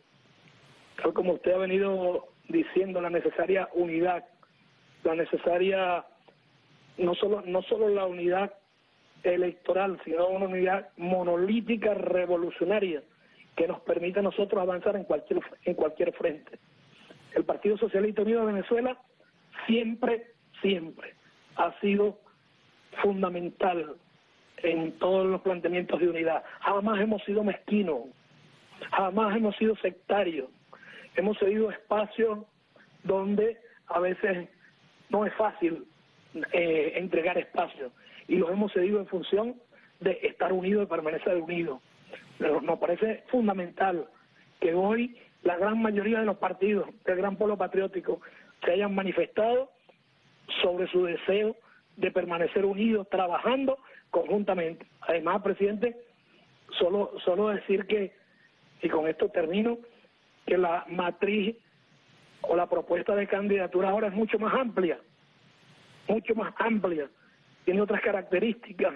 la necesaria unidad, la necesaria, no solo la unidad electoral, sino una unidad monolítica revolucionaria que nos permite a nosotros avanzar en cualquier frente. El Partido Socialista Unido de Venezuela siempre ha sido fundamental en todos los planteamientos de unidad. Jamás hemos sido mezquinos, jamás hemos sido sectarios. Hemos cedido espacios donde a veces no es fácil entregar espacios, y los hemos cedido en función de estar unidos y permanecer unidos. Pero nos parece fundamental que hoy la gran mayoría de los partidos del gran pueblo patriótico se hayan manifestado sobre su deseo de permanecer unidos, trabajando conjuntamente. Además, presidente, solo decir que, y con esto termino, que la matriz o la propuesta de candidatura ahora es mucho más amplia, tiene otras características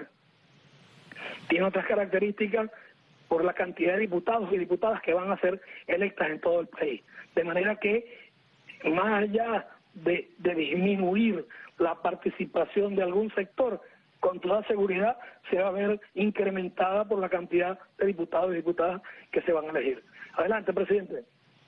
por la cantidad de diputados y diputadas que van a ser electas en todo el país. De manera que, más allá de disminuir la participación de algún sector, con toda seguridad se va a ver incrementada por la cantidad de diputados y diputadas que se van a elegir. Adelante, presidente.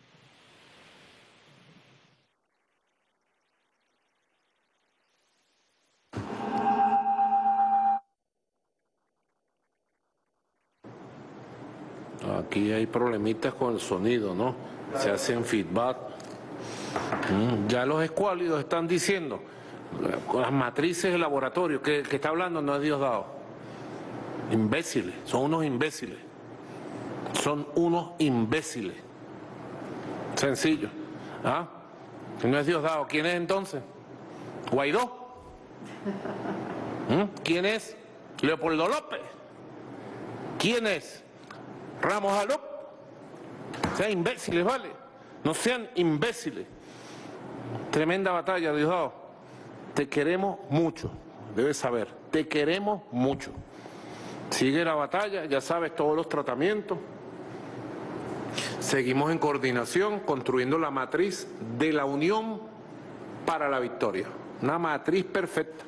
Aquí hay problemitas con el sonido, ¿no? Se hacen feedback. Ya los escuálidos están diciendo, con las matrices de laboratorio, que está hablando no es Diosdado. Imbéciles, son unos imbéciles. Son unos imbéciles. Sencillo. ¿Ah? No es Diosdado. ¿Quién es entonces? ¿Guaidó? ¿Quién es? ¿Leopoldo López? ¿Quién es? ¿Ramos Alop? Sean imbéciles, ¿vale? No sean imbéciles. Tremenda batalla, Diosdado. Te queremos mucho, debes saber. Te queremos mucho. Sigue la batalla, ya sabes todos los tratamientos. Seguimos en coordinación, construyendo la matriz de la unión para la victoria. Una matriz perfecta.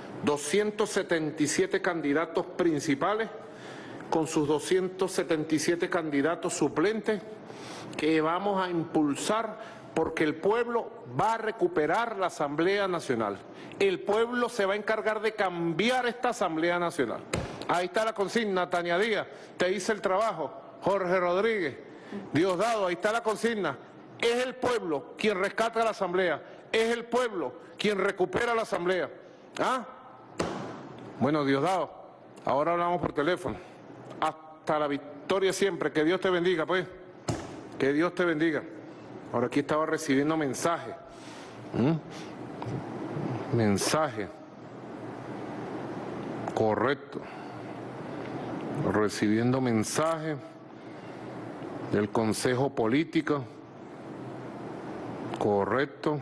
277 candidatos principales con sus 277 candidatos suplentes que vamos a impulsar, porque el pueblo va a recuperar la Asamblea Nacional. El pueblo se va a encargar de cambiar esta Asamblea Nacional. Ahí está la consigna, Tania Díaz, te hice el trabajo, Jorge Rodríguez, Diosdado, ahí está la consigna. Es el pueblo quien rescata la Asamblea, es el pueblo quien recupera la Asamblea. ¿Ah? Bueno, Diosdado, ahora hablamos por teléfono. Hasta la victoria siempre, que Dios te bendiga, pues. Que Dios te bendiga. Ahora aquí estaba recibiendo mensajes. Mensaje. Correcto. Recibiendo mensajes del Consejo Político. Correcto.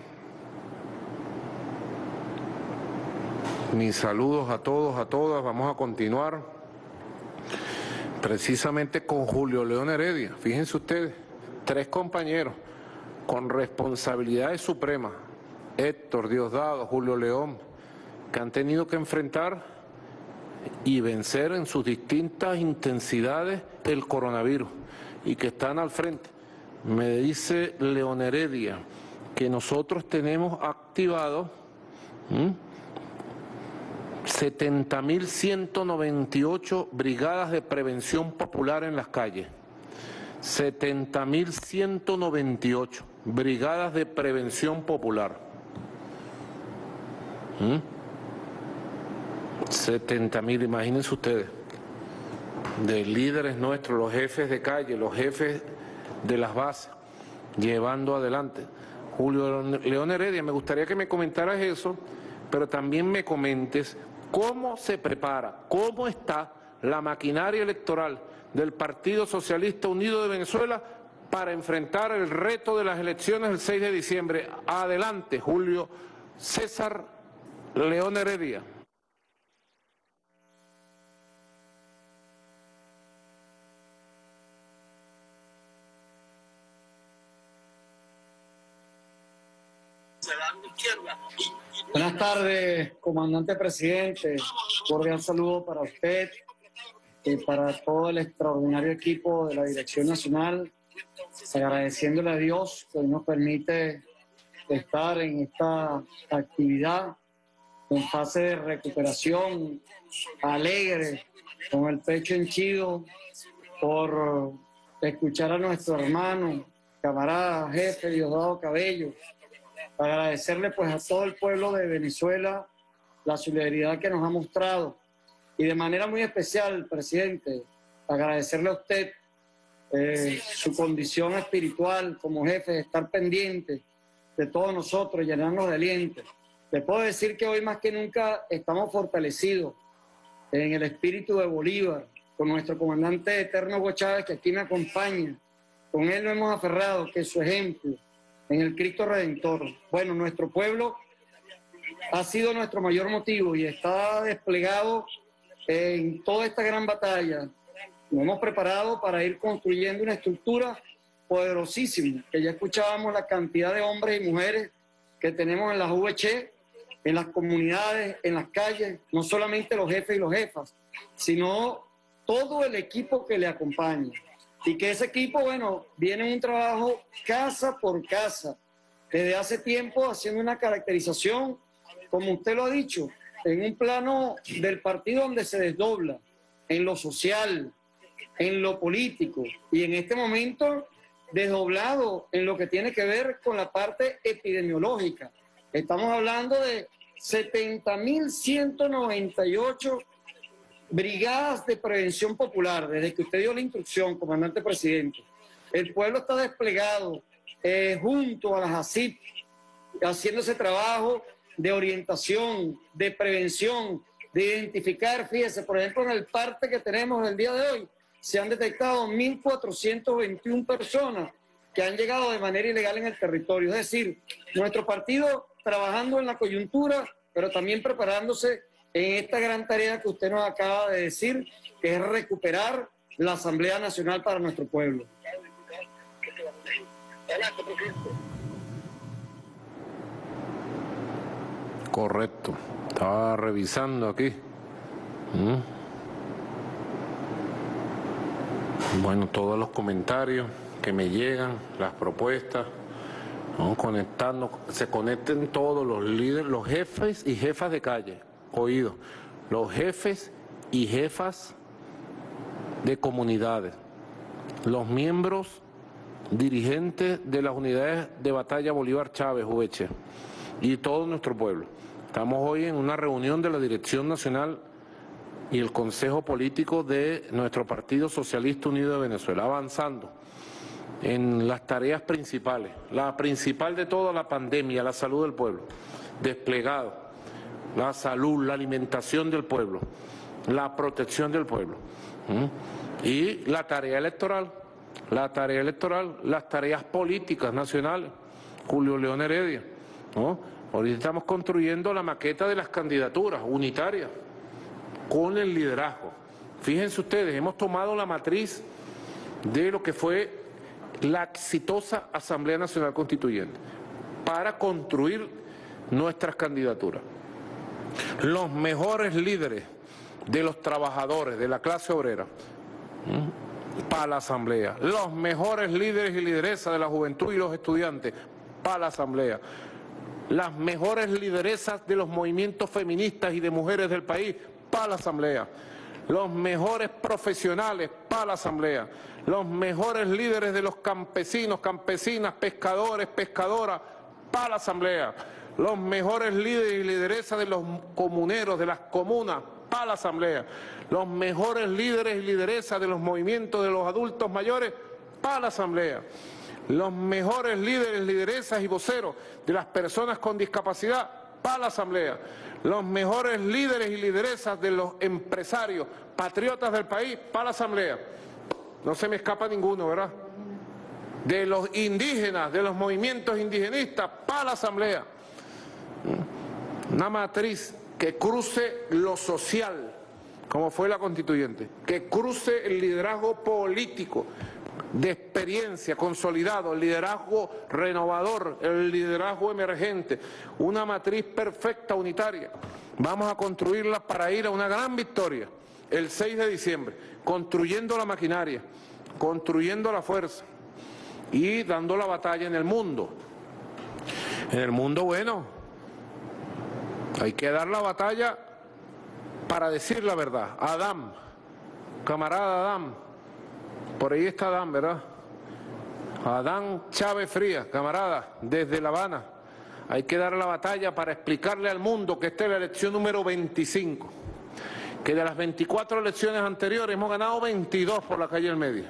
Mis saludos a todos, a todas. Vamos a continuar precisamente con Julio León Heredia. Fíjense ustedes, 3 compañeros con responsabilidades supremas, Héctor, Diosdado, Julio León, que han tenido que enfrentar y vencer en sus distintas intensidades el coronavirus y que están al frente. Me dice León Heredia que nosotros tenemos activado 70.198 brigadas de prevención popular en las calles. 70.198 brigadas de prevención popular. 70.000, imagínense ustedes, de líderes nuestros, los jefes de calle, los jefes de las bases, llevando adelante. Julio León Heredia, me gustaría que me comentaras eso, pero también me comentes cómo se prepara, cómo está la maquinaria electoral del Partido Socialista Unido de Venezuela para enfrentar el reto de las elecciones del 6 de diciembre. Adelante, Julio César León Heredia. Buenas tardes, comandante presidente. Cordial saludo para usted, para todo el extraordinario equipo de la Dirección Nacional, agradeciéndole a Dios que nos permite estar en esta actividad en fase de recuperación, alegre, con el pecho henchido por escuchar a nuestro hermano, camarada, jefe Diosdado Cabello, agradecerle pues a todo el pueblo de Venezuela la solidaridad que nos ha mostrado y de manera muy especial, presidente, agradecerle a usted su condición espiritual como jefe, de estar pendiente de todos nosotros, llenarnos de aliento. Le puedo decir que hoy más que nunca estamos fortalecidos en el espíritu de Bolívar, con nuestro comandante eterno Hugo Chávez, que aquí me acompaña. Con él nos hemos aferrado, que es su ejemplo en el Cristo Redentor. Bueno, nuestro pueblo ha sido nuestro mayor motivo y está desplegado en toda esta gran batalla. Nos hemos preparado para ir construyendo una estructura poderosísima, que ya escuchábamos la cantidad de hombres y mujeres que tenemos en las VC, en las comunidades, en las calles, no solamente los jefes y los jefas, sino todo el equipo que le acompaña. Y que ese equipo, bueno, viene en un trabajo casa por casa, desde hace tiempo haciendo una caracterización, como usted lo ha dicho, en un plano del partido donde se desdobla, en lo social, en lo político, y en este momento desdoblado en lo que tiene que ver con la parte epidemiológica. Estamos hablando de 70.198 brigadas de prevención popular, desde que usted dio la instrucción, comandante presidente. El pueblo está desplegado junto a las ASIP, haciendo ese trabajo de orientación, de prevención, de identificar. Fíjese, por ejemplo, en el parte que tenemos el día de hoy, se han detectado 1.421 personas que han llegado de manera ilegal en el territorio. Es decir, nuestro partido trabajando en la coyuntura, pero también preparándose en esta gran tarea que usted nos acaba de decir, que es recuperar la Asamblea Nacional para nuestro pueblo. Correcto. Estaba revisando aquí. Bueno, todos los comentarios que me llegan, las propuestas, ¿no? Se conecten todos los líderes, los jefes y jefas de calle, oídos, los jefes y jefas de comunidades, los miembros dirigentes de las unidades de batalla Bolívar Chávez, UH, y todo nuestro pueblo. Estamos hoy en una reunión de la Dirección Nacional y el Consejo Político de nuestro Partido Socialista Unido de Venezuela, avanzando en las tareas principales. La principal de toda la pandemia, la salud del pueblo, desplegado, la salud, la alimentación del pueblo, la protección del pueblo. Y la tarea electoral, las tareas políticas nacionales, Julio León Heredia, ¿no? Ahorita estamos construyendo la maqueta de las candidaturas unitarias, con el liderazgo. Fíjense ustedes, hemos tomado la matriz de lo que fue la exitosa Asamblea Nacional Constituyente para construir nuestras candidaturas. Los mejores líderes de los trabajadores, de la clase obrera, para la Asamblea. Los mejores líderes y lideresas de la juventud y los estudiantes, para la Asamblea. Las mejores lideresas de los movimientos feministas y de mujeres del país, para la Asamblea. Los mejores profesionales, para la Asamblea. Los mejores líderes de los campesinos, campesinas, pescadores, pescadoras, para la Asamblea. Los mejores líderes y lideresas de los comuneros, de las comunas, para la Asamblea. Los mejores líderes y lideresas de los movimientos de los adultos mayores, para la Asamblea. Los mejores líderes, lideresas y voceros de las personas con discapacidad, para la Asamblea. Los mejores líderes y lideresas de los empresarios, patriotas del país, para la Asamblea. No se me escapa ninguno, ¿verdad? De los indígenas, de los movimientos indigenistas, para la Asamblea. Una matriz que cruce lo social, como fue la constituyente, que cruce el liderazgo político, de experiencia, consolidado, el liderazgo renovador, el liderazgo emergente, una matriz perfecta, unitaria. Vamos a construirla para ir a una gran victoria el 6 de diciembre, construyendo la maquinaria, construyendo la fuerza y dando la batalla en el mundo. En el mundo, bueno, hay que dar la batalla para decir la verdad. Adán, camarada Adán, por ahí está Adán, ¿verdad? Adán Chávez Frías, camarada, desde La Habana. Hay que dar la batalla para explicarle al mundo que esta es la elección número 25, que de las 24 elecciones anteriores hemos ganado 22 por la calle del medio,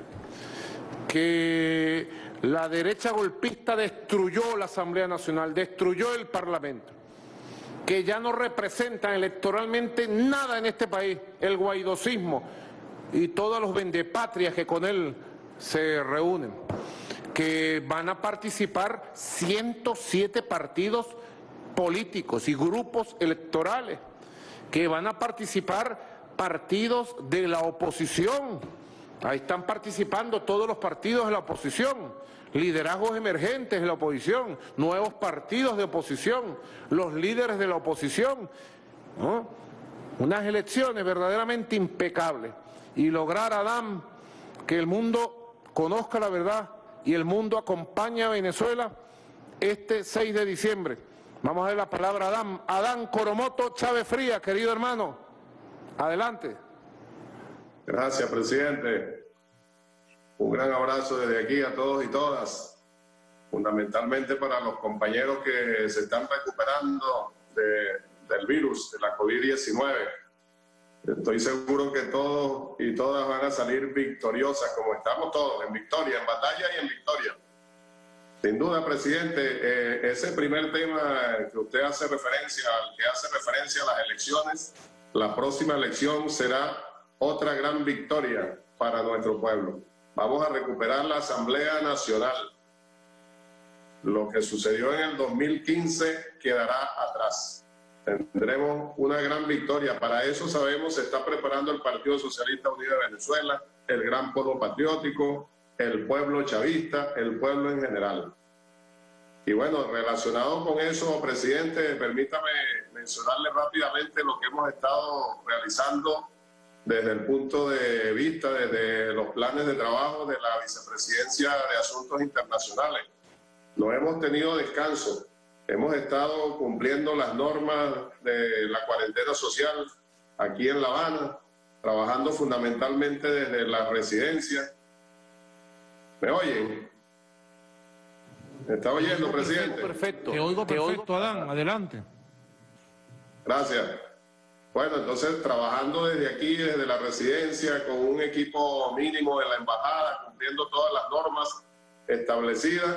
que la derecha golpista destruyó la Asamblea Nacional, destruyó el Parlamento, que ya no representan electoralmente nada en este país, el guaidosismo y todos los vendepatrias que con él se reúnen, que van a participar 107 partidos políticos y grupos electorales, que van a participar partidos de la oposición. Ahí están participando todos los partidos de la oposición, liderazgos emergentes de la oposición, nuevos partidos de oposición, los líderes de la oposición, ¿no? Unas elecciones verdaderamente impecables y lograr, Adán, que el mundo conozca la verdad y el mundo acompañe a Venezuela este 6 de diciembre. Vamos a dar la palabra a Adán. Adán Coromoto Chávez Frías, querido hermano. Adelante. Gracias, presidente. Un gran abrazo desde aquí a todos y todas, fundamentalmente para los compañeros que se están recuperando del virus, de la COVID-19. Estoy seguro que todos y todas van a salir victoriosas, como estamos todos, en victoria, en batalla y en victoria. Sin duda, presidente, ese primer tema que usted hace referencia, al que hace referencia a las elecciones, la próxima elección será otra gran victoria para nuestro pueblo. Vamos a recuperar la Asamblea Nacional. Lo que sucedió en el 2015 quedará atrás. Tendremos una gran victoria. Para eso, sabemos, se está preparando el Partido Socialista Unido de Venezuela, el Gran Polo Patriótico, el pueblo chavista, el pueblo en general. Y bueno, relacionado con eso, presidente, permítame mencionarle rápidamente lo que hemos estado realizando desde el punto de vista, desde los planes de trabajo de la Vicepresidencia de Asuntos Internacionales. No hemos tenido descanso. Hemos estado cumpliendo las normas de la cuarentena social aquí en La Habana, trabajando fundamentalmente desde la residencia. ¿Me oyen? ¿Me está oyendo, presidente? Perfecto. Te oigo perfecto, Adán. Adelante. Gracias. Bueno, entonces trabajando desde aquí, desde la residencia, con un equipo mínimo de la embajada, cumpliendo todas las normas establecidas.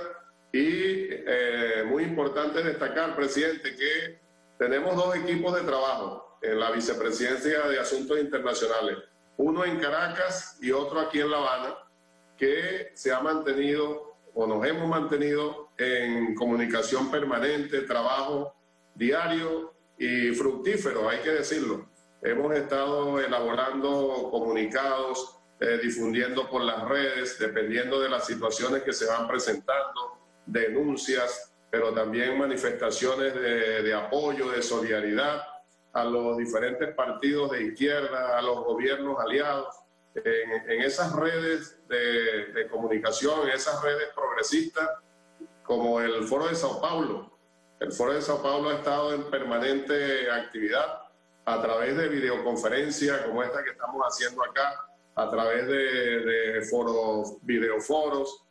Y muy importante destacar, presidente, que tenemos dos equipos de trabajo en la Vicepresidencia de Asuntos Internacionales, uno en Caracas y otro aquí en La Habana, que se ha mantenido o nos hemos mantenido en comunicación permanente, trabajo diario y fructífero, hay que decirlo. Hemos estado elaborando comunicados, difundiendo por las redes, dependiendo de las situaciones que se van presentando, denuncias, pero también manifestaciones de apoyo, de solidaridad a los diferentes partidos de izquierda, a los gobiernos aliados, en esas redes de comunicación, en esas redes progresistas, como el Foro de Sao Paulo. El Foro de Sao Paulo ha estado en permanente actividad a través de videoconferencias como esta que estamos haciendo acá, a través de foros, videoforos.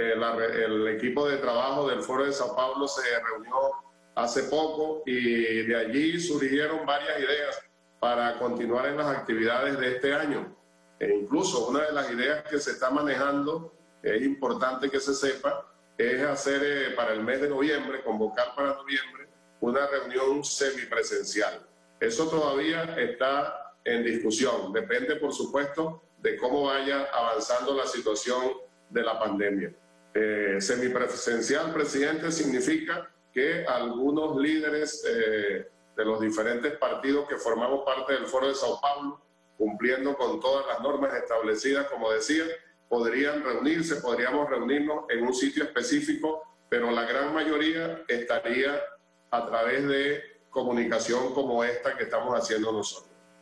El equipo de trabajo del Foro de Sao Paulo se reunió hace poco y de allí surgieron varias ideas para continuar en las actividades de este año. E incluso una de las ideas que se está manejando, es importante que se sepa, es hacer para el mes de noviembre, convocar para noviembre, una reunión semipresencial. Eso todavía está en discusión. Depende, por supuesto, de cómo vaya avanzando la situación de la pandemia. Semipresencial, presidente, significa que algunos líderes de los diferentes partidos que formamos parte del Foro de Sao Paulo, cumpliendo con todas las normas establecidas, como decía, podrían reunirse, podríamos reunirnos en un sitio específico, pero la gran mayoría estaría a través de comunicación como esta que estamos haciendo nosotros.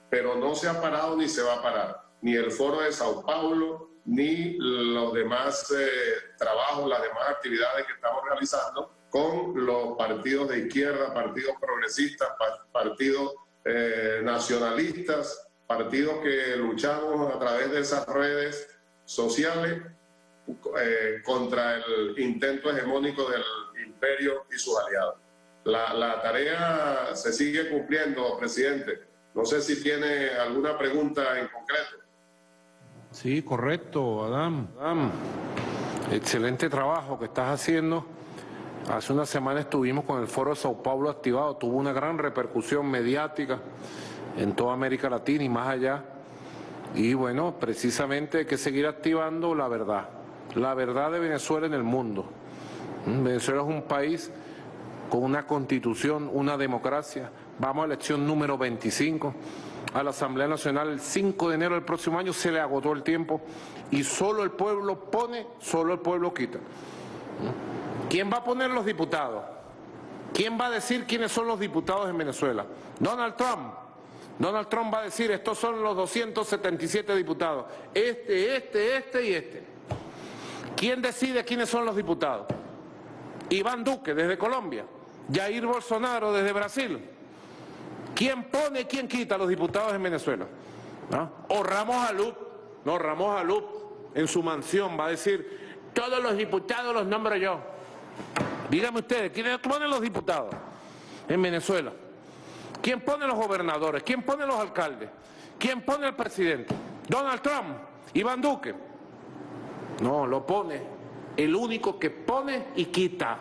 pero no se ha parado ni se va a parar, ni el Foro de Sao Paulo, ni los demás trabajos, las demás actividades que estamos realizando con los partidos de izquierda, partidos progresistas, partidos nacionalistas, partidos que luchamos a través de esas redes sociales contra el intento hegemónico del imperio y sus aliados. La tarea se sigue cumpliendo, presidente. No sé si tiene alguna pregunta en concreto. Sí, correcto, Adán. Excelente trabajo que estás haciendo. Hace una semana estuvimos con el Foro de Sao Paulo activado, tuvo una gran repercusión mediática en toda América Latina y más allá. Y bueno, precisamente hay que seguir activando la verdad de Venezuela en el mundo. Venezuela es un país con una constitución, una democracia. Vamos a elección número 25. A la Asamblea Nacional el 5 de enero del próximo año se le agotó el tiempo y solo el pueblo pone, solo el pueblo quita. ¿Quién va a poner los diputados? ¿Quién va a decir quiénes son los diputados en Venezuela? Donald Trump. Donald Trump va a decir, estos son los 277 diputados, este y este. ¿Quién decide quiénes son los diputados? Iván Duque, desde Colombia. Jair Bolsonaro, desde Brasil. ¿Quién pone y quién quita a los diputados en Venezuela? ¿Ah? O Ramos Alup. No, Ramos Alup en su mansión va a decir, todos los diputados los nombro yo. Díganme ustedes, ¿quiénes ponen los diputados en Venezuela? ¿Quién pone los gobernadores? ¿Quién pone los alcaldes? ¿Quién pone el presidente? ¿Donald Trump? ¿Iván Duque? No, lo pone el único que pone y quita.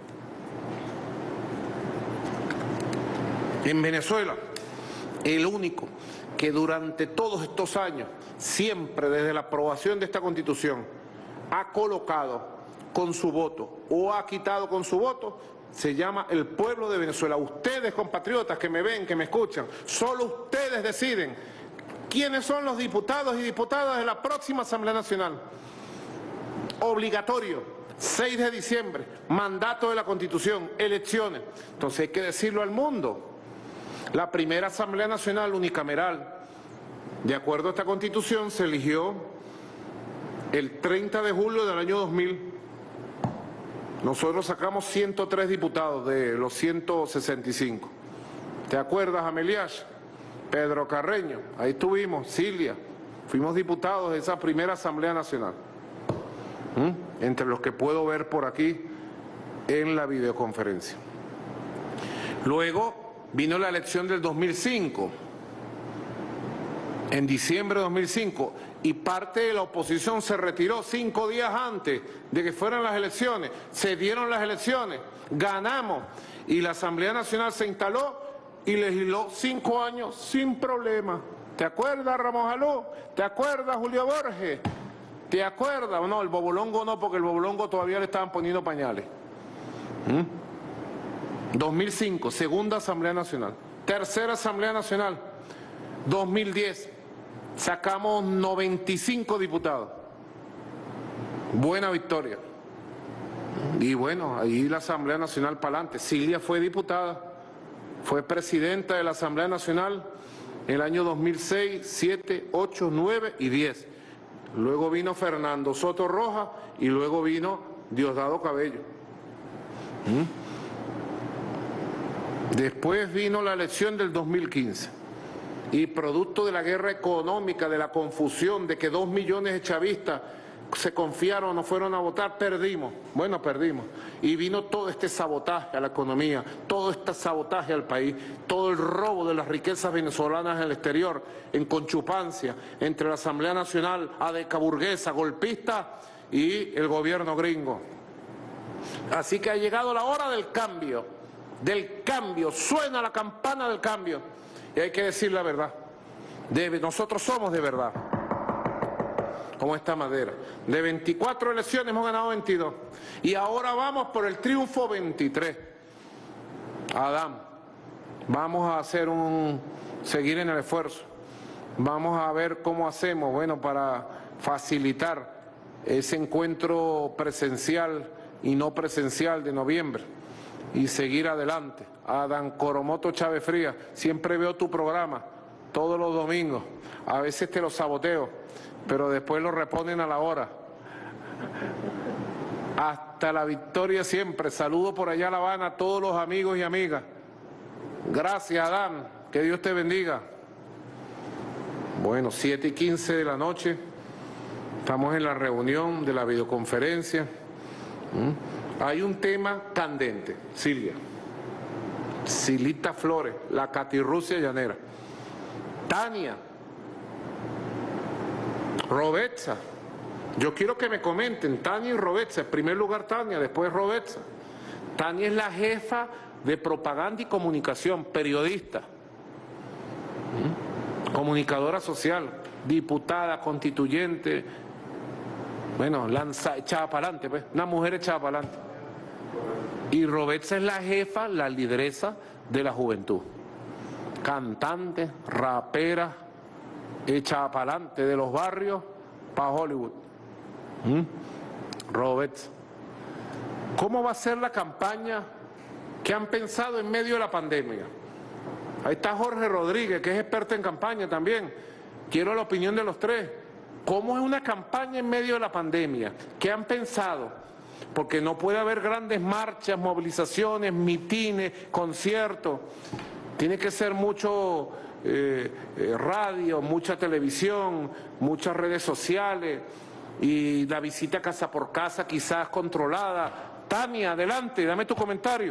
En Venezuela, el único que durante todos estos años, siempre desde la aprobación de esta Constitución, ha colocado con su voto o ha quitado con su voto, se llama el pueblo de Venezuela. Ustedes, compatriotas que me ven, que me escuchan, solo ustedes deciden quiénes son los diputados y diputadas de la próxima Asamblea Nacional. Obligatorio, 6 de diciembre, mandato de la Constitución, elecciones. Entonces hay que decirlo al mundo. La primera Asamblea Nacional unicameral, de acuerdo a esta Constitución, se eligió el 30 de julio del año 2000. Nosotros sacamos 103 diputados de los 165. ¿Te acuerdas, Ameliash? Pedro Carreño, ahí estuvimos, Cilia, fuimos diputados de esa primera Asamblea Nacional. Entre los que puedo ver por aquí en la videoconferencia. Luego vino la elección del 2005, en diciembre de 2005, y parte de la oposición se retiró 5 días antes de que fueran las elecciones. Se dieron las elecciones, ganamos, y la Asamblea Nacional se instaló y legisló 5 años sin problema. ¿Te acuerdas, Ramos Alú? ¿Te acuerdas, Julio Borges? ¿Te acuerdas? No, el Bobolongo no, porque el Bobolongo todavía le estaban poniendo pañales. 2005, segunda Asamblea Nacional. Tercera Asamblea Nacional, 2010. Sacamos 95 diputados. Buena victoria. Y bueno, ahí la Asamblea Nacional para adelante. Cilia fue diputada, fue presidenta de la Asamblea Nacional en el año 2006, 7, 8, 9 y 10. Luego vino Fernando Soto Rojas y luego vino Diosdado Cabello. Después vino la elección del 2015. Y producto de la guerra económica, de la confusión, de que 2 millones de chavistas se confiaron, no fueron a votar, perdimos. Bueno, perdimos. Y vino todo este sabotaje a la economía, todo este sabotaje al país, todo el robo de las riquezas venezolanas en el exterior, en conchupancia, entre la Asamblea Nacional, adecaburguesa, golpista, y el gobierno gringo. Así que ha llegado la hora del cambio, suena la campana del cambio. Y hay que decir la verdad. Nosotros somos de verdad. Como esta madera. De 24 elecciones hemos ganado 22. Y ahora vamos por el triunfo 23. Adán, vamos a hacer seguir en el esfuerzo. Vamos a ver cómo hacemos, bueno, para facilitar ese encuentro presencial y no presencial de noviembre. Y seguir adelante. Adán Coromoto Chávez Frías, siempre veo tu programa, todos los domingos. A veces te lo saboteo, pero después lo reponen a la hora. Hasta la victoria siempre. Saludo por allá a La Habana a todos los amigos y amigas. Gracias, Adán. Que Dios te bendiga. Bueno, 7:15 de la noche. Estamos en la reunión de la videoconferencia. Hay un tema candente, Silvia. Silita Flores, la Catirrucia llanera. Tania. Robetza. Yo quiero que me comenten, Tania y Robetza. En primer lugar Tania, después Robetza. Tania es la jefa de propaganda y comunicación, periodista, comunicadora social, diputada, constituyente, bueno, echada para adelante, pues, una mujer echada para adelante. Y Robetza es la jefa, la lideresa de la juventud. Cantante, rapera, echada para adelante, de los barrios para Hollywood. Robetza. ¿Cómo va a ser la campaña que han pensado en medio de la pandemia? Ahí está Jorge Rodríguez, que es experto en campaña también. Quiero la opinión de los tres. ¿Cómo es una campaña en medio de la pandemia? ¿Qué han pensado? Porque no puede haber grandes marchas, movilizaciones, mitines, conciertos. Tiene que ser mucho radio, mucha televisión, muchas redes sociales y la visita casa por casa quizás controlada. Tania, adelante, dame tu comentario.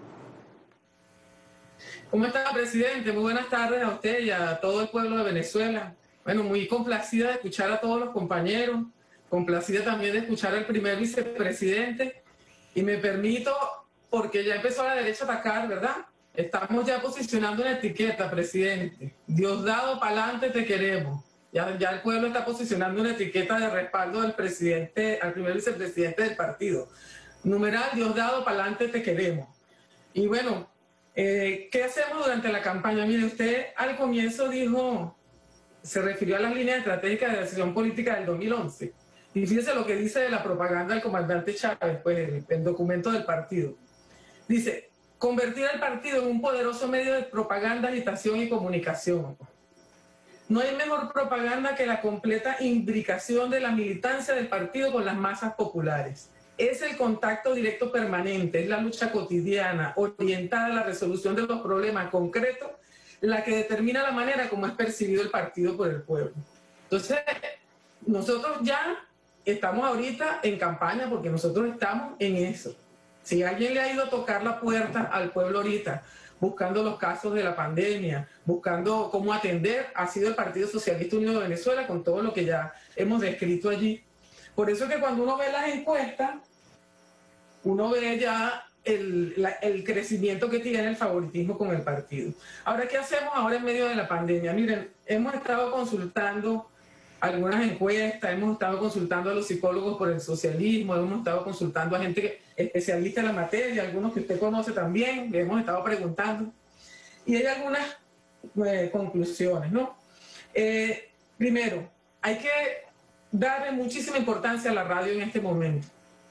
¿Cómo está, presidente? Muy buenas tardes a usted y a todo el pueblo de Venezuela. Bueno, muy complacida de escuchar a todos los compañeros, complacida también de escuchar al primer vicepresidente. Y me permito, porque ya empezó la derecha a atacar, ¿verdad? Estamos ya posicionando una etiqueta, presidente. Diosdado, pa'lante, te queremos. Ya el pueblo está posicionando una etiqueta de respaldo del presidente, al primer vicepresidente del partido. Numeral, Diosdado, pa'lante, te queremos. Y bueno, ¿qué hacemos durante la campaña? Mire, usted al comienzo dijo, se refirió a las líneas estratégicas de decisión política del 2011. Y fíjese lo que dice de la propaganda del comandante Chávez, pues el documento del partido. Dice, convertir al partido en un poderoso medio de propaganda, agitación y comunicación. No hay mejor propaganda que la completa imbricación de la militancia del partido con las masas populares. Es el contacto directo permanente, es la lucha cotidiana, orientada a la resolución de los problemas concretos, la que determina la manera como es percibido el partido por el pueblo. Entonces, nosotros ya estamos ahorita en campaña porque nosotros estamos en eso. Si alguien le ha ido a tocar la puerta al pueblo ahorita, buscando los casos de la pandemia, buscando cómo atender, ha sido el Partido Socialista Unido de Venezuela con todo lo que ya hemos descrito allí. Por eso es que cuando uno ve las encuestas, uno ve ya el crecimiento que tiene el favoritismo con el partido. Ahora, ¿qué hacemos ahora en medio de la pandemia? Miren, hemos estado consultando algunas encuestas, hemos estado consultando a los psicólogos por el socialismo, hemos estado consultando a gente especialista en la materia, algunos que usted conoce también, le hemos estado preguntando. Y hay algunas conclusiones, ¿no? Primero, hay que darle muchísima importancia a la radio en este momento.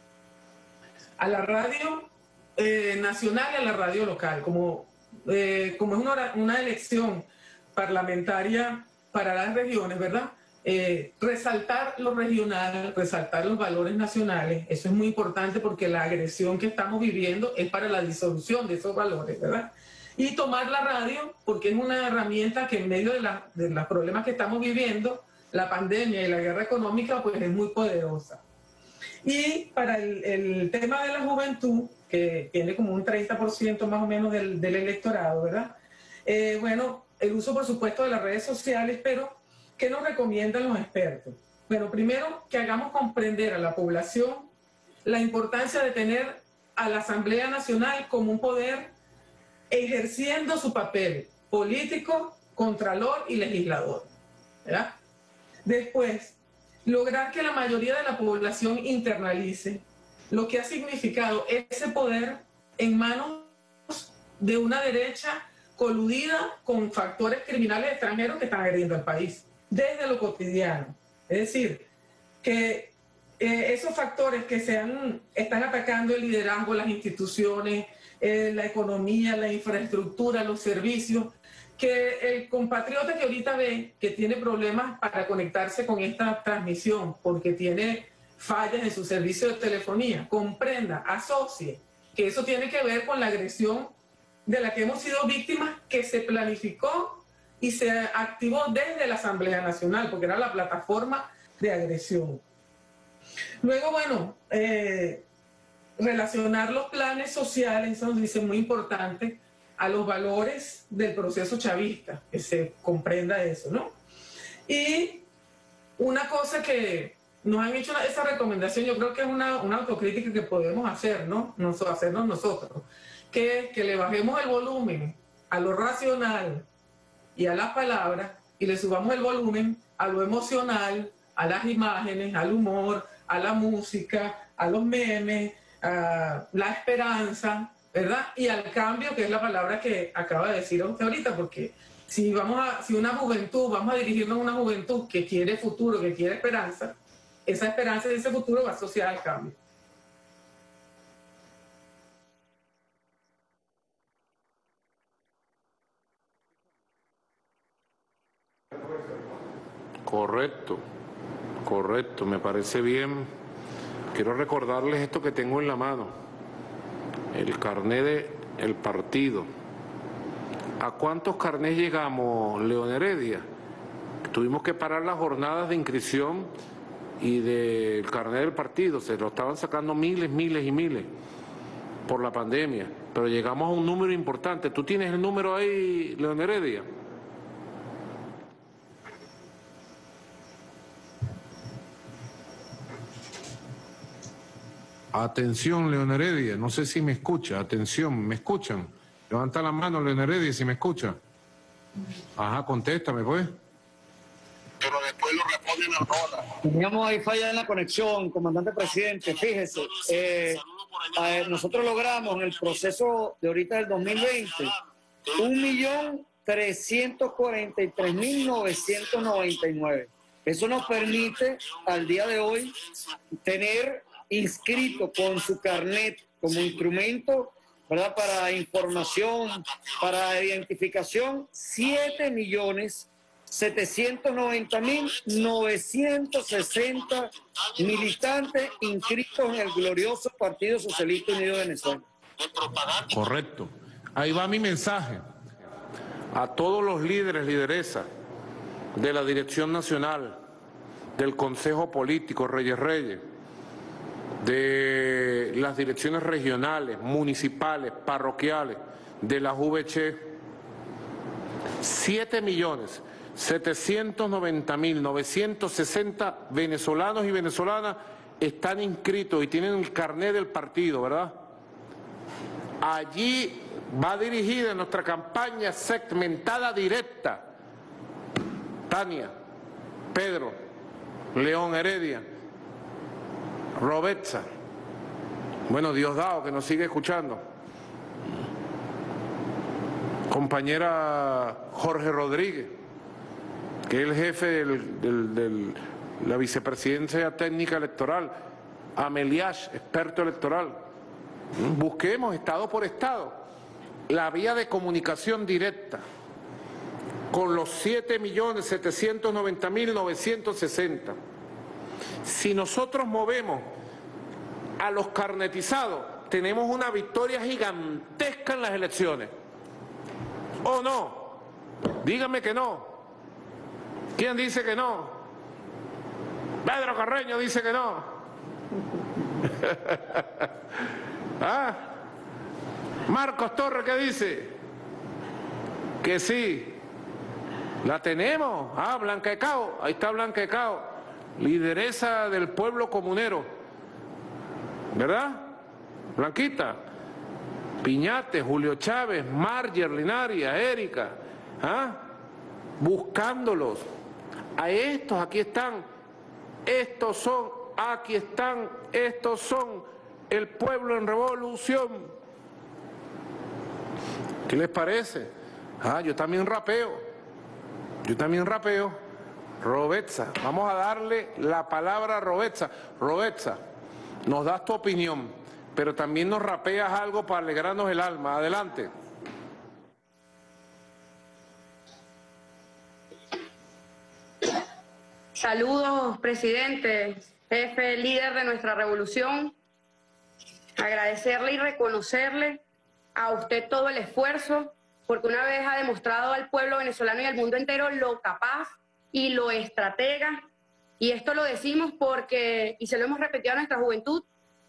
A la radio nacional y a la radio local, como es una elección parlamentaria para las regiones, ¿verdad? Resaltar lo regional, resaltar los valores nacionales, eso es muy importante porque la agresión que estamos viviendo es para la disolución de esos valores, ¿verdad? Y tomar la radio porque es una herramienta que en medio de los problemas que estamos viviendo, la pandemia y la guerra económica, pues es muy poderosa. Y para el tema de la juventud, que tiene como un 30% más o menos del electorado, ¿verdad? Bueno, el uso, por supuesto, de las redes sociales, pero ¿qué nos recomiendan los expertos? Bueno, primero, que hagamos comprender a la población la importancia de tener a la Asamblea Nacional como un poder ejerciendo su papel político, contralor y legislador, ¿verdad? Después, lograr que la mayoría de la población internalice lo que ha significado ese poder en manos de una derecha coludida con factores criminales extranjeros que están agrediendo al país, desde lo cotidiano. Es decir, que esos factores que están atacando el liderazgo, las instituciones, la economía, la infraestructura, los servicios, que el compatriota que ahorita ve que tiene problemas para conectarse con esta transmisión porque tiene fallas en su servicio de telefonía, comprenda, asocie que eso tiene que ver con la agresión de la que hemos sido víctimas, que se planificó y se activó desde la Asamblea Nacional, porque era la plataforma de agresión. Luego, bueno, relacionar los planes sociales, eso nos dice muy importante, a los valores del proceso chavista, que se comprenda eso, ¿no? Y una cosa que nos han hecho esa recomendación, yo creo que es una autocrítica que podemos hacer, ¿no? Hacernos nosotros, que es que le bajemos el volumen a lo racional y a las palabras y le subamos el volumen a lo emocional, a las imágenes, al humor, a la música, a los memes, a la esperanza, ¿verdad? Y al cambio, que es la palabra que acaba de decir usted ahorita, porque si una juventud, vamos a dirigirnos a una juventud que quiere futuro, que quiere esperanza, esa esperanza y ese futuro va asociada al cambio. Correcto, correcto, me parece bien. Quiero recordarles esto que tengo en la mano, el carnet del partido. ¿A cuántos carnés llegamos, León Heredia? Tuvimos que parar las jornadas de inscripción y del carnet del partido, se lo estaban sacando miles y miles por la pandemia, pero llegamos a un número importante. ¿Tú tienes el número ahí, León Heredia? Atención, León Heredia, no sé si me escucha, atención, ¿me escuchan? Levanta la mano, León Heredia, si me escucha. Ajá, contéstame, pues. Pero después lo responden a todas. Teníamos ahí falla en la conexión, comandante presidente. Fíjese, nosotros logramos en el proceso de ahorita del 2020 1.343.999. Eso nos permite al día de hoy tener inscrito con su carnet como instrumento, ¿verdad?, para información, para identificación, 7.790.960 militantes inscritos en el glorioso Partido Socialista Unido de Venezuela. Correcto. Ahí va mi mensaje a todos los líderes, lideresas de la Dirección Nacional, del Consejo Político, Reyes, de las direcciones regionales, municipales, parroquiales, de la VC. 7.790.960 venezolanos y venezolanas están inscritos y tienen el carnet del partido, ¿verdad? Allí va dirigida nuestra campaña segmentada directa. Tania, Pedro, León Heredia, Robetza, bueno, Diosdado, que nos sigue escuchando, compañera Jorge Rodríguez, que es el jefe de la vicepresidencia técnica electoral, Ameliash, experto electoral. Busquemos estado por estado la vía de comunicación directa con los 7.790.960. Si nosotros movemos a los carnetizados, tenemos una victoria gigantesca en las elecciones. ¿O no? Dígame que no. ¿Quién dice que no? Pedro Carreño dice que no. ¿Ah? Marcos Torres, ¿qué dice? Que sí. ¿La tenemos? Ah, Blanca Ecao. Ahí está Blanca Ecao, lideresa del pueblo comunero, ¿verdad? Blanquita. Piñate, Julio Chávez, Marger, Linaria, Erika, ¿ah? Buscándolos. A estos, aquí están. Estos son, aquí están, estos son el pueblo en revolución. ¿Qué les parece? Ah, yo también rapeo. Robetza, vamos a darle la palabra a Robetza. Robetza, nos das tu opinión. pero también nos rapeas algo para alegrarnos el alma. Adelante. Saludos, presidente, jefe, líder de nuestra revolución. Agradecerle y reconocerle a usted todo el esfuerzo, porque una vez ha demostrado al pueblo venezolano y al mundo entero lo capaz y lo estratega. Y esto lo decimos porque, y se lo hemos repetido a nuestra juventud,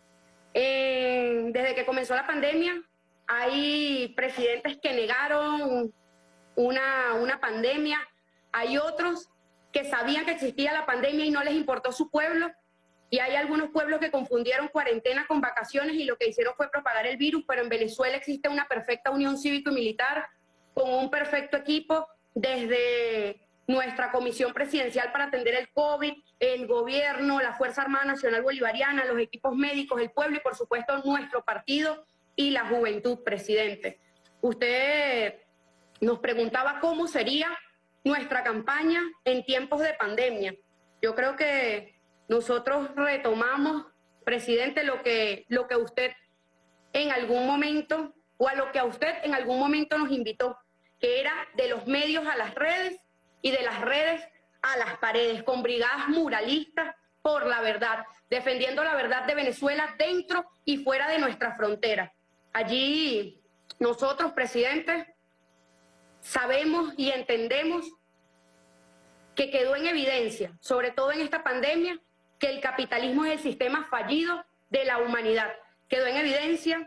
desde que comenzó la pandemia, hay presidentes que negaron una pandemia, hay otros que sabían que existía la pandemia y no les importó su pueblo, y hay algunos pueblos que confundieron cuarentena con vacaciones y lo que hicieron fue propagar el virus, pero en Venezuela existe una perfecta unión cívico y militar con un perfecto equipo desde nuestra comisión presidencial para atender el COVID, el gobierno, la Fuerza Armada Nacional Bolivariana, los equipos médicos, el pueblo y por supuesto nuestro partido y la juventud, presidente. Usted nos preguntaba cómo sería nuestra campaña en tiempos de pandemia. Yo creo que nosotros retomamos, presidente, lo que usted en algún momento, o a lo que a usted en algún momento nos invitó, que era de los medios a las redes y de las redes a las paredes, con brigadas muralistas por la verdad, defendiendo la verdad de Venezuela dentro y fuera de nuestra frontera. Allí nosotros, presidente, sabemos y entendemos que quedó en evidencia, sobre todo en esta pandemia, que el capitalismo es el sistema fallido de la humanidad. Quedó en evidencia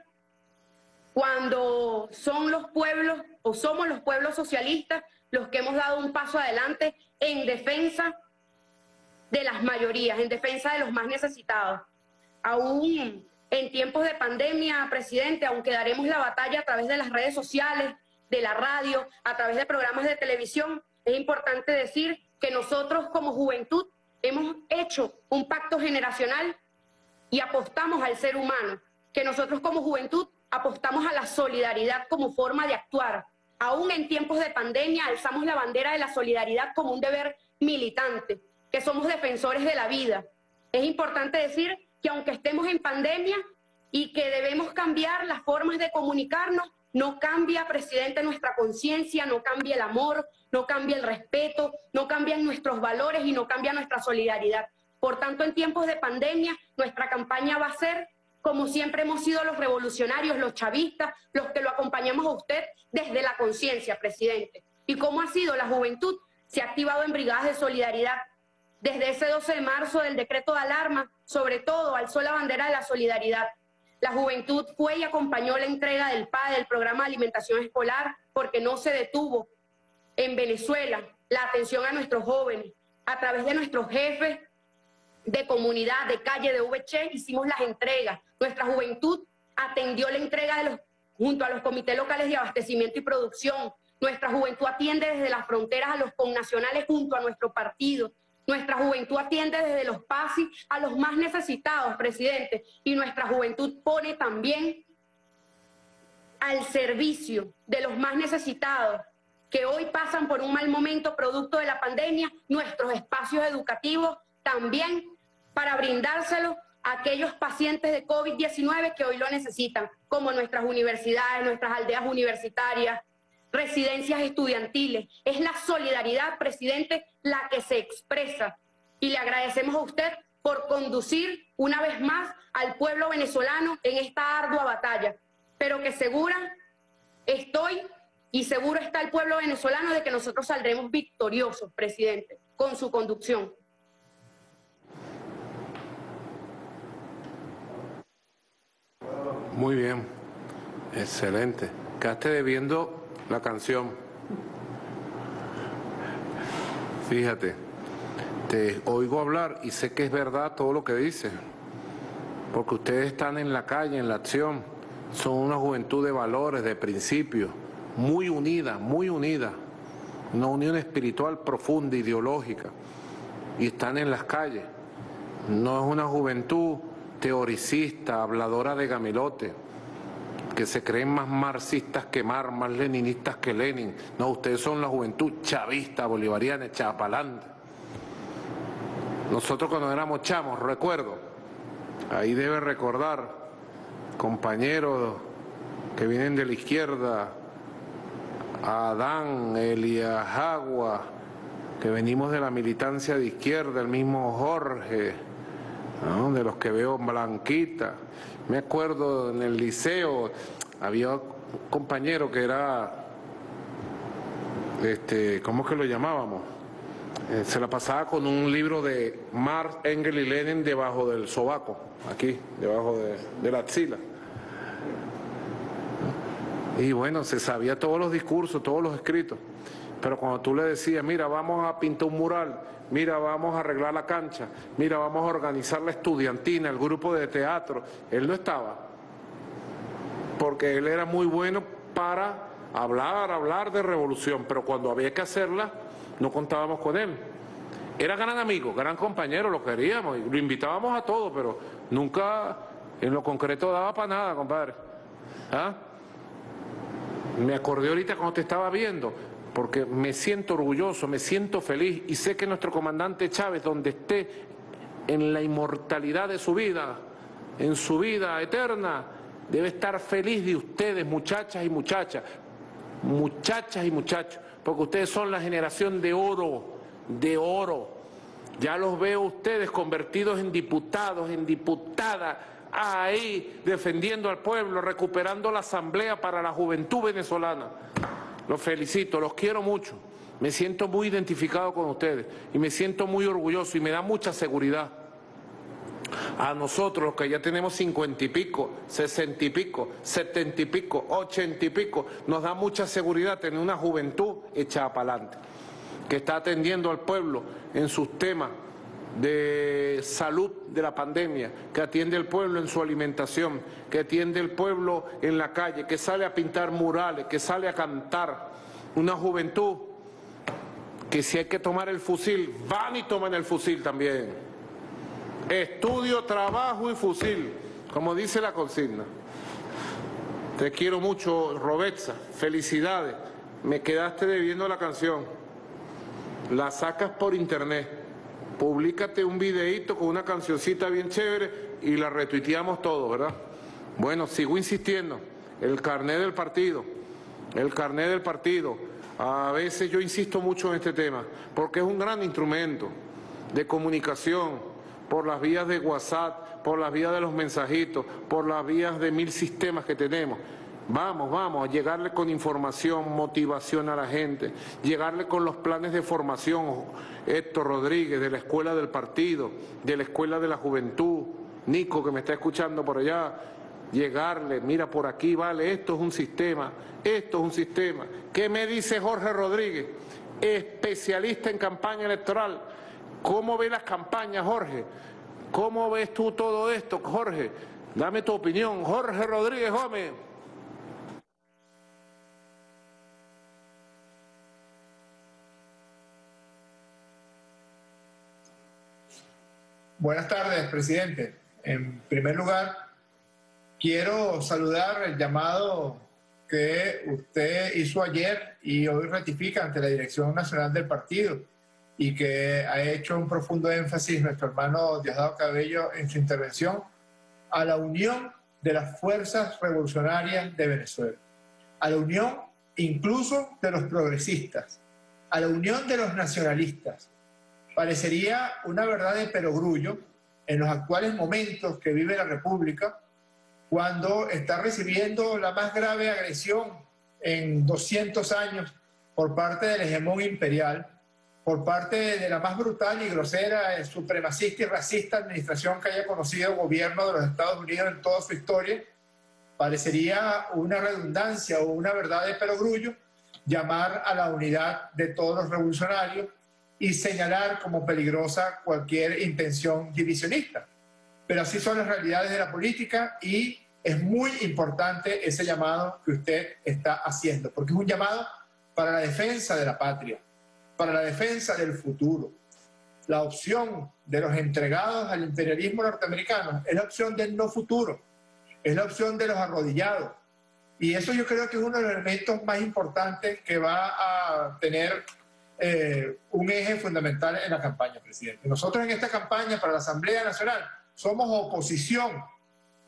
cuando son los pueblos, o somos los pueblos socialistas, los que hemos dado un paso adelante en defensa de las mayorías, en defensa de los más necesitados. Aún en tiempos de pandemia, presidente, aunque daremos la batalla a través de las redes sociales, de la radio, a través de programas de televisión, es importante decir que nosotros como juventud hemos hecho un pacto generacional y apostamos al ser humano, que nosotros como juventud apostamos a la solidaridad como forma de actuar. Aún en tiempos de pandemia alzamos la bandera de la solidaridad como un deber militante, que somos defensores de la vida. Es importante decir que aunque estemos en pandemia y que debemos cambiar las formas de comunicarnos, no cambia, presidente, nuestra conciencia, no cambia el amor, no cambia el respeto, no cambian nuestros valores y no cambia nuestra solidaridad. Por tanto, en tiempos de pandemia, nuestra campaña va a ser, como siempre hemos sido los revolucionarios, los chavistas, los que lo acompañamos a usted desde la conciencia, presidente. ¿Y cómo ha sido la juventud? Se ha activado en brigadas de solidaridad. Desde ese 12 de marzo del decreto de alarma, sobre todo, alzó la bandera de la solidaridad. La juventud fue y acompañó la entrega del PAE, del Programa de Alimentación Escolar, porque no se detuvo en Venezuela la atención a nuestros jóvenes. A través de nuestros jefes de comunidad, de calle, de VC, hicimos las entregas. Nuestra juventud atendió la entrega junto a los comités locales de abastecimiento y producción. Nuestra juventud atiende desde las fronteras a los connacionales junto a nuestro partido. Nuestra juventud atiende desde los PASI a los más necesitados, presidente. Y nuestra juventud pone también al servicio de los más necesitados, que hoy pasan por un mal momento producto de la pandemia, nuestros espacios educativos también para brindárselo a aquellos pacientes de COVID-19 que hoy lo necesitan, como nuestras universidades, nuestras aldeas universitarias, residencias estudiantiles. Es la solidaridad, presidente, la que se expresa. Y le agradecemos a usted por conducir una vez más al pueblo venezolano en esta ardua batalla. Pero que segura estoy y seguro está el pueblo venezolano de que nosotros saldremos victoriosos, presidente, con su conducción. Muy bien, excelente. Quedaste debiendo la canción. Fíjate, te oigo hablar y sé que es verdad todo lo que dices, porque ustedes están en la calle, en la acción, son una juventud de valores, de principios, muy unida, una unión espiritual profunda, ideológica, y están en las calles. No es una juventud teoricista, habladora de gamilote, que se creen más marxistas que Marx, más leninistas que Lenin. No, ustedes son la juventud chavista, bolivariana, echada pa'lante. Nosotros cuando éramos chamos, recuerdo, ahí debe recordar compañeros que vienen de la izquierda, a Adán, Elías Agua, que venimos de la militancia de izquierda, el mismo Jorge, ¿no? De los que veo Blanquita. Me acuerdo en el liceo, había un compañero que era, ¿cómo es que lo llamábamos? Se la pasaba con un libro de Marx, Engels y Lenin debajo del sobaco, aquí, debajo de la axila. Y bueno, se sabía todos los discursos, todos los escritos. Pero cuando tú le decías, mira, vamos a pintar un mural, mira, vamos a arreglar la cancha, mira, vamos a organizar la estudiantina, el grupo de teatro, él no estaba. Porque él era muy bueno para hablar de revolución, pero cuando había que hacerla, no contábamos con él. Era gran amigo, gran compañero, lo queríamos, y lo invitábamos a todo, pero nunca en lo concreto daba para nada, compadre. ¿Ah? Me acordé ahorita cuando te estaba viendo, porque me siento orgulloso, me siento feliz, y sé que nuestro comandante Chávez, donde esté en la inmortalidad de su vida, en su vida eterna, debe estar feliz de ustedes, muchachas y muchachos, porque ustedes son la generación de oro. Ya los veo ustedes convertidos en diputados, en diputadas, ahí defendiendo al pueblo, recuperando la asamblea para la juventud venezolana. Los felicito, los quiero mucho, me siento muy identificado con ustedes y me siento muy orgulloso y me da mucha seguridad. A nosotros, los que ya tenemos 50 y pico, 60 y pico, 70 y pico, 80 y pico, nos da mucha seguridad tener una juventud echada para adelante, que está atendiendo al pueblo en sus temas de salud de la pandemia, que atiende al pueblo en su alimentación, que atiende al pueblo en la calle, que sale a pintar murales, que sale a cantar. Una juventud que si hay que tomar el fusil, van y toman el fusil también. Estudio, trabajo y fusil, como dice la consigna. Te quiero mucho, Robetza, felicidades. Me quedaste debiendo la canción. La sacas por internet. Públicate un videíto con una cancioncita bien chévere y la retuiteamos todo, ¿verdad? Bueno, sigo insistiendo. El carnet del partido. A veces yo insisto mucho en este tema, porque es un gran instrumento de comunicación, por las vías de WhatsApp, por las vías de los mensajitos, por las vías de 1000 sistemas que tenemos. Vamos a llegarle con información, motivación a la gente, llegarle con los planes de formación. Héctor Rodríguez, de la Escuela del Partido, de la Escuela de la Juventud, Nico, que me está escuchando por allá, llegarle, mira por aquí, vale, esto es un sistema. ¿Qué me dice Jorge Rodríguez, especialista en campaña electoral? ¿Cómo ve las campañas, Jorge? ¿Cómo ves tú todo esto, Jorge? Dame tu opinión, Jorge Rodríguez Gómez. Buenas tardes, presidente. En primer lugar, quiero saludar el llamado que usted hizo ayer y hoy ratifica ante la Dirección Nacional del Partido, y que ha hecho un profundo énfasis nuestro hermano Diosdado Cabello en su intervención, a la unión de las fuerzas revolucionarias de Venezuela, a la unión incluso de los progresistas, a la unión de los nacionalistas. Parecería una verdad de perogrullo en los actuales momentos que vive la República, cuando está recibiendo la más grave agresión en 200 años por parte del hegemón imperial, por parte de la más brutal y grosera, supremacista y racista administración que haya conocido el gobierno de los Estados Unidos en toda su historia. Parecería una redundancia o una verdad de perogrullo llamar a la unidad de todos los revolucionarios y señalar como peligrosa cualquier intención divisionista. Pero así son las realidades de la política y es muy importante ese llamado que usted está haciendo, porque es un llamado para la defensa de la patria, para la defensa del futuro. La opción de los entregados al imperialismo norteamericano es la opción del no futuro, es la opción de los arrodillados. Y eso yo creo que es uno de los elementos más importantes que va a tener un eje fundamental en la campaña, presidente. Nosotros en esta campaña para la Asamblea Nacional somos oposición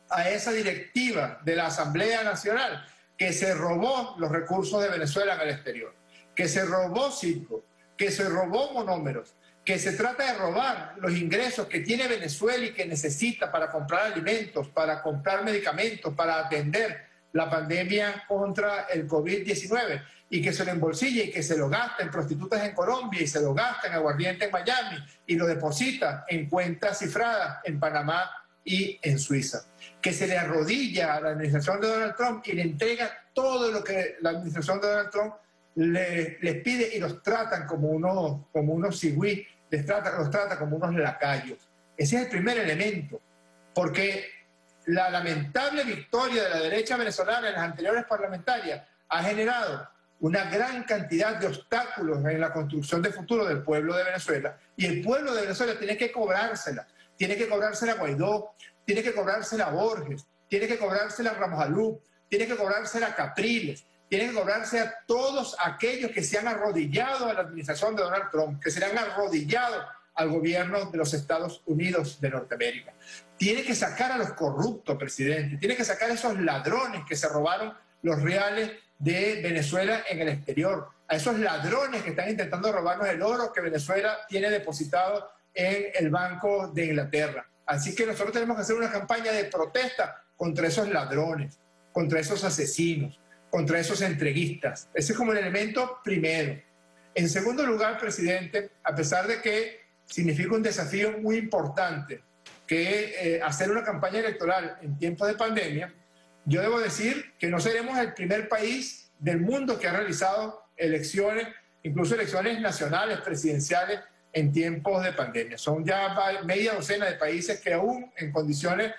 a esa directiva de la Asamblea Nacional que se robó los recursos de Venezuela en el exterior, que se robó Citgo, que se robó Monómeros, que se trata de robar los ingresos que tiene Venezuela y que necesita para comprar alimentos, para comprar medicamentos, para atender la pandemia contra el COVID-19, y que se lo embolsilla y que se lo gasta en prostitutas en Colombia y se lo gasta en aguardiente en Miami y lo deposita en cuentas cifradas en Panamá y en Suiza. Que se le arrodilla a la administración de Donald Trump y le entrega todo lo que la administración de Donald Trump les pide y los tratan como unos cigüí, los trata como unos lacayos. Ese es el primer elemento, porque la lamentable victoria de la derecha venezolana en las anteriores parlamentarias ha generado una gran cantidad de obstáculos en la construcción de futuro del pueblo de Venezuela, y el pueblo de Venezuela tiene que cobrársela a Guaidó, tiene que cobrársela a Borges, tiene que cobrársela a Ramos Alú, tiene que cobrársela a Capriles, tiene que cobrarse a todos aquellos que se han arrodillado a la administración de Donald Trump, que se le han arrodillado al gobierno de los Estados Unidos de Norteamérica. Tiene que sacar a los corruptos, presidente, tiene que sacar a esos ladrones que se robaron los reales de Venezuela en el exterior, a esos ladrones que están intentando robarnos el oro que Venezuela tiene depositado en el Banco de Inglaterra. Así que nosotros tenemos que hacer una campaña de protesta contra esos ladrones, contra esos asesinos, contra esos entreguistas. Ese es como el elemento primero. En segundo lugar, presidente, a pesar de que significa un desafío muy importante que hacer una campaña electoral en tiempos de pandemia, yo debo decir que no seremos el primer país del mundo que ha realizado elecciones, incluso elecciones nacionales, presidenciales, en tiempos de pandemia. Son ya media docena de países que aún en condiciones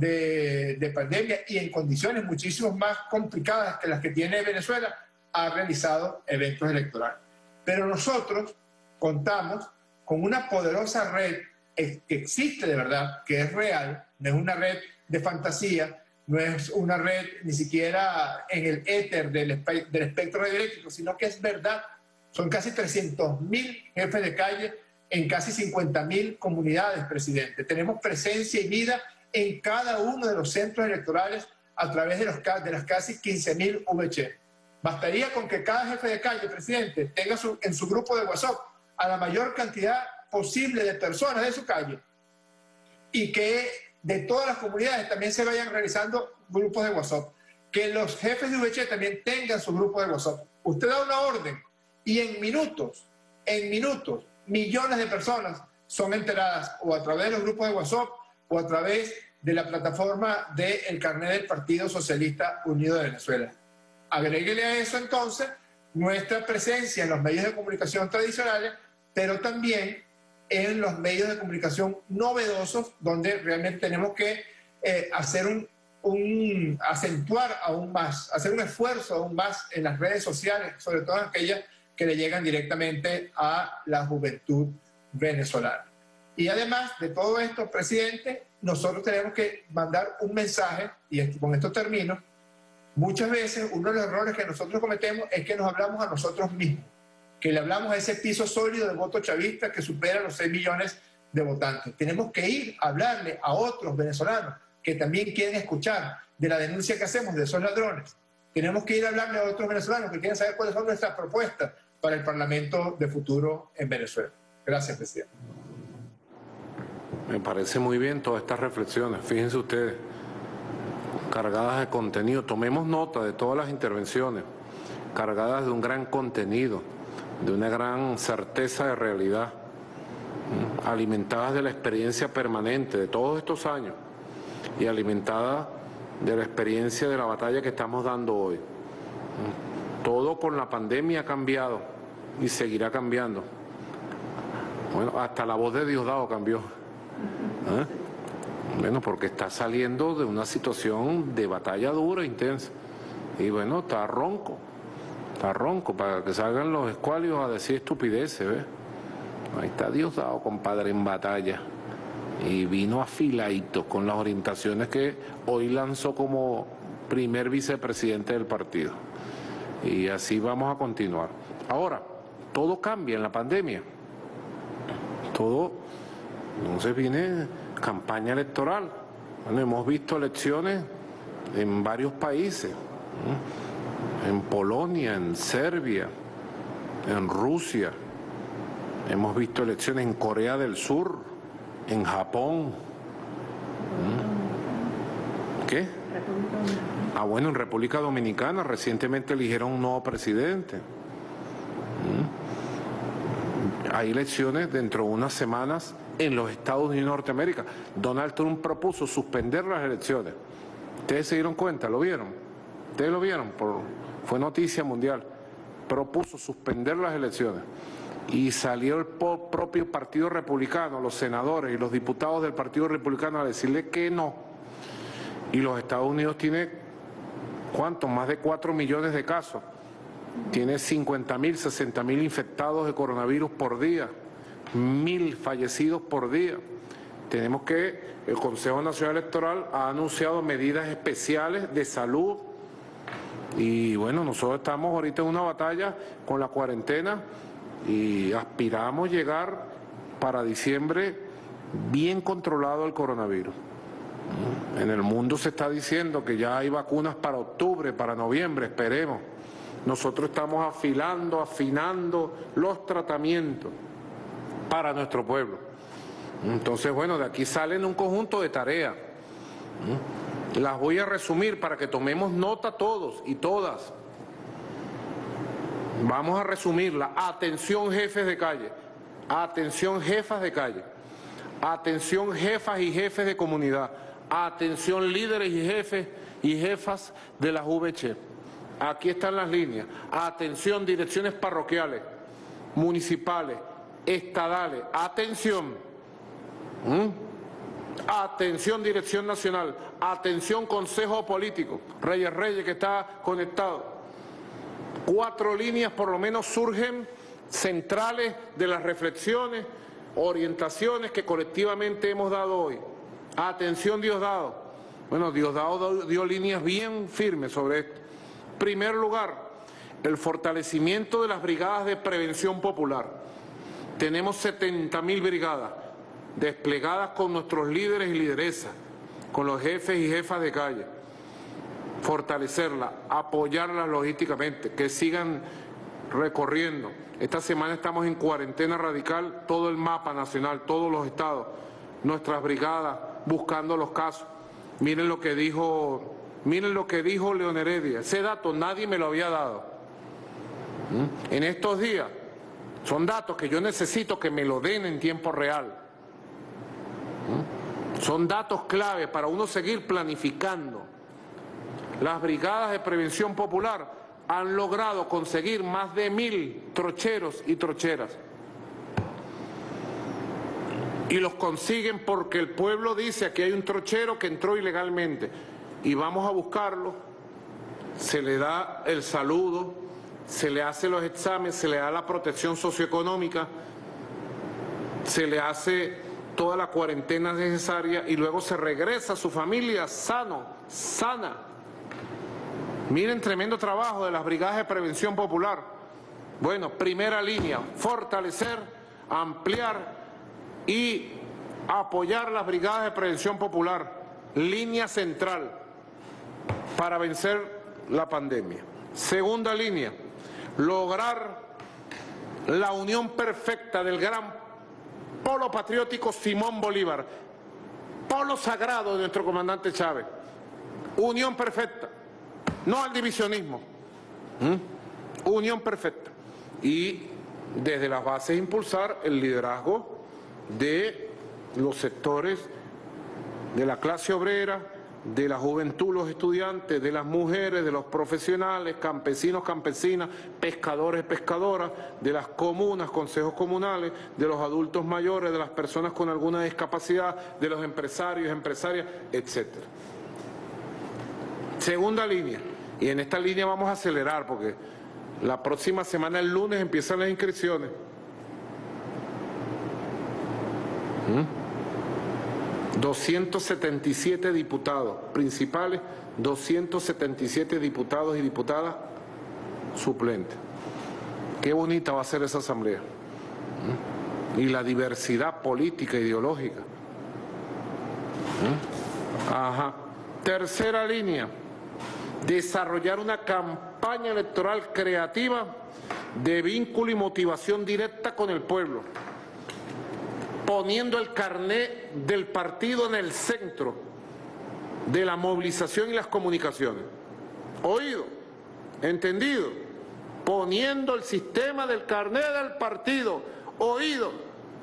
de pandemia y en condiciones muchísimo más complicadas que las que tiene Venezuela, ha realizado eventos electorales. Pero nosotros contamos con una poderosa red que existe de verdad, que es real, no es una red de fantasía, no es una red ni siquiera en el éter del espectro radioeléctrico, sino que es verdad. Son casi 300.000 jefes de calle en casi 50.000 comunidades, presidente. Tenemos presencia y vida en cada uno de los centros electorales a través de las casi 15.000 VC. Bastaría con que cada jefe de calle, presidente, tenga en su grupo de WhatsApp a la mayor cantidad posible de personas de su calle, y que de todas las comunidades también se vayan realizando grupos de WhatsApp, que los jefes de VC también tengan su grupo de WhatsApp. Usted da una orden y en minutos, millones de personas son enteradas o a través de los grupos de WhatsApp o a través de la plataforma del carnet del Partido Socialista Unido de Venezuela. Agréguele a eso entonces nuestra presencia en los medios de comunicación tradicionales, pero también en los medios de comunicación novedosos, donde realmente tenemos que acentuar aún más, hacer un esfuerzo aún más en las redes sociales, sobre todo aquellas que le llegan directamente a la juventud venezolana. Y además de todo esto, presidente, nosotros tenemos que mandar un mensaje, y con esto termino. Muchas veces uno de los errores que nosotros cometemos es que nos hablamos a nosotros mismos, que le hablamos a ese piso sólido de voto chavista que supera los 6 millones de votantes. Tenemos que ir a hablarle a otros venezolanos que también quieren escuchar de la denuncia que hacemos de esos ladrones. Tenemos que ir a hablarle a otros venezolanos que quieren saber cuáles son nuestras propuestas para el Parlamento de futuro en Venezuela. Gracias, presidente. Me parece muy bien todas estas reflexiones, fíjense ustedes, cargadas de contenido. Tomemos nota de todas las intervenciones, cargadas de un gran contenido, de una gran certeza de realidad, alimentadas de la experiencia permanente de todos estos años y alimentadas de la experiencia de la batalla que estamos dando hoy. Todo con la pandemia ha cambiado y seguirá cambiando. Bueno, hasta la voz de Diosdado cambió. Bueno, porque está saliendo de una situación de batalla dura, intensa. Y bueno, está ronco para que salgan los escualios a decir estupideces, ¿ves? Ahí está Diosdado, compadre, en batalla. Y vino afiladito con las orientaciones que hoy lanzó como primer vicepresidente del partido. Y así vamos a continuar. Ahora, todo cambia en la pandemia. Todo, entonces viene campaña electoral. Bueno, hemos visto elecciones en varios países, en Polonia, en Serbia, en Rusia. Hemos visto elecciones en Corea del Sur, en Japón. ¿Qué? Ah, bueno, en República Dominicana recientemente eligieron un nuevo presidente. Hay elecciones dentro de unas semanas en los Estados Unidos de Norteamérica. Donald Trump propuso suspender las elecciones. ¿Ustedes se dieron cuenta? ¿Lo vieron? ¿Ustedes lo vieron? Fue noticia mundial. Propuso suspender las elecciones. Y salió el propio Partido Republicano, los senadores y los diputados del Partido Republicano a decirle que no. Y los Estados Unidos tiene, ¿cuánto? Más de 4 millones de casos. Tiene 50.000, 60.000 infectados de coronavirus por día, 1.000 fallecidos por día. Tenemos que, el Consejo Nacional Electoral ha anunciado medidas especiales de salud y bueno, nosotros estamos ahorita en una batalla con la cuarentena y aspiramos llegar para diciembre bien controlado el coronavirus. En el mundo se está diciendo que ya hay vacunas para octubre, para noviembre, esperemos. Nosotros estamos afinando los tratamientos para nuestro pueblo. Entonces, bueno, de aquí salen un conjunto de tareas. Las voy a resumir para que tomemos nota todos y todas. Vamos a resumirla. Atención, jefes de calle. Atención, jefas de calle. Atención, jefas y jefes de comunidad. Atención, líderes y jefes y jefas de las VC. Aquí están las líneas. Atención, direcciones parroquiales, municipales, estadales. Atención. Atención, dirección nacional. Atención, consejo político. Reyes que está conectado. 4 líneas por lo menos surgen centrales de las reflexiones, orientaciones que colectivamente hemos dado hoy. Atención, Diosdado. Bueno, Diosdado dio líneas bien firmes sobre esto. Primer lugar, el fortalecimiento de las brigadas de prevención popular. Tenemos 70.000 brigadas desplegadas con nuestros líderes y lideresas, con los jefes y jefas de calle. Fortalecerlas, apoyarlas logísticamente, que sigan recorriendo. Esta semana estamos en cuarentena radical, todo el mapa nacional, todos los estados, nuestras brigadas buscando los casos. Miren lo que dijo León Heredia. Ese dato nadie me lo había dado. En estos días son datos que yo necesito que me lo den en tiempo real. Son datos clave para uno seguir planificando. Las brigadas de prevención popular han logrado conseguir más de 1.000 trocheros y trocheras. Y los consiguen porque el pueblo dice: aquí hay un trochero que entró ilegalmente. Y vamos a buscarlo, se le da el saludo, se le hace los exámenes, se le da la protección socioeconómica, se le hace toda la cuarentena necesaria y luego se regresa a su familia sana. Miren, tremendo trabajo de las brigadas de prevención popular. Bueno, primera línea, fortalecer, ampliar y apoyar las brigadas de prevención popular. Línea central para vencer la pandemia. Segunda línea, lograr la unión perfecta del gran polo patriótico Simón Bolívar, polo sagrado de nuestro comandante Chávez. Unión perfecta, no al divisionismo. Unión perfecta. Y desde las bases impulsar el liderazgo de los sectores de la clase obrera, de la juventud, los estudiantes, de las mujeres, de los profesionales, campesinos, campesinas, pescadores, pescadoras, de las comunas, consejos comunales, de los adultos mayores, de las personas con alguna discapacidad, de los empresarios, empresarias, etc. Segunda línea, y en esta línea vamos a acelerar porque la próxima semana, el lunes, empiezan las inscripciones. 277 diputados principales, 277 diputados y diputadas suplentes. Qué bonita va a ser esa asamblea. Y la diversidad política e ideológica. Ajá. Tercera línea, desarrollar una campaña electoral creativa de vínculo y motivación directa con el pueblo, poniendo el carné del partido en el centro de la movilización y las comunicaciones. ¿Oído? ¿Entendido? Poniendo el sistema del carné del partido. ¿Oído?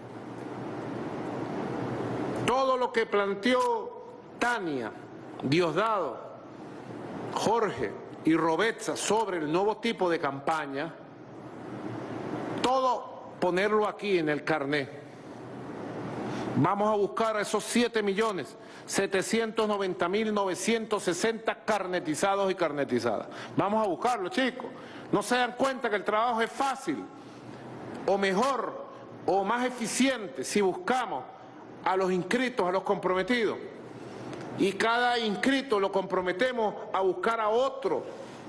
Todo lo que planteó Tania, Diosdado, Jorge y Robetza sobre el nuevo tipo de campaña, todo ponerlo aquí en el carné. Vamos a buscar a esos 7.790.960 carnetizados y carnetizadas. Vamos a buscarlo, chicos. No se dan cuenta que el trabajo es fácil, o mejor, o más eficiente si buscamos a los inscritos, a los comprometidos. Y cada inscrito lo comprometemos a buscar a otro.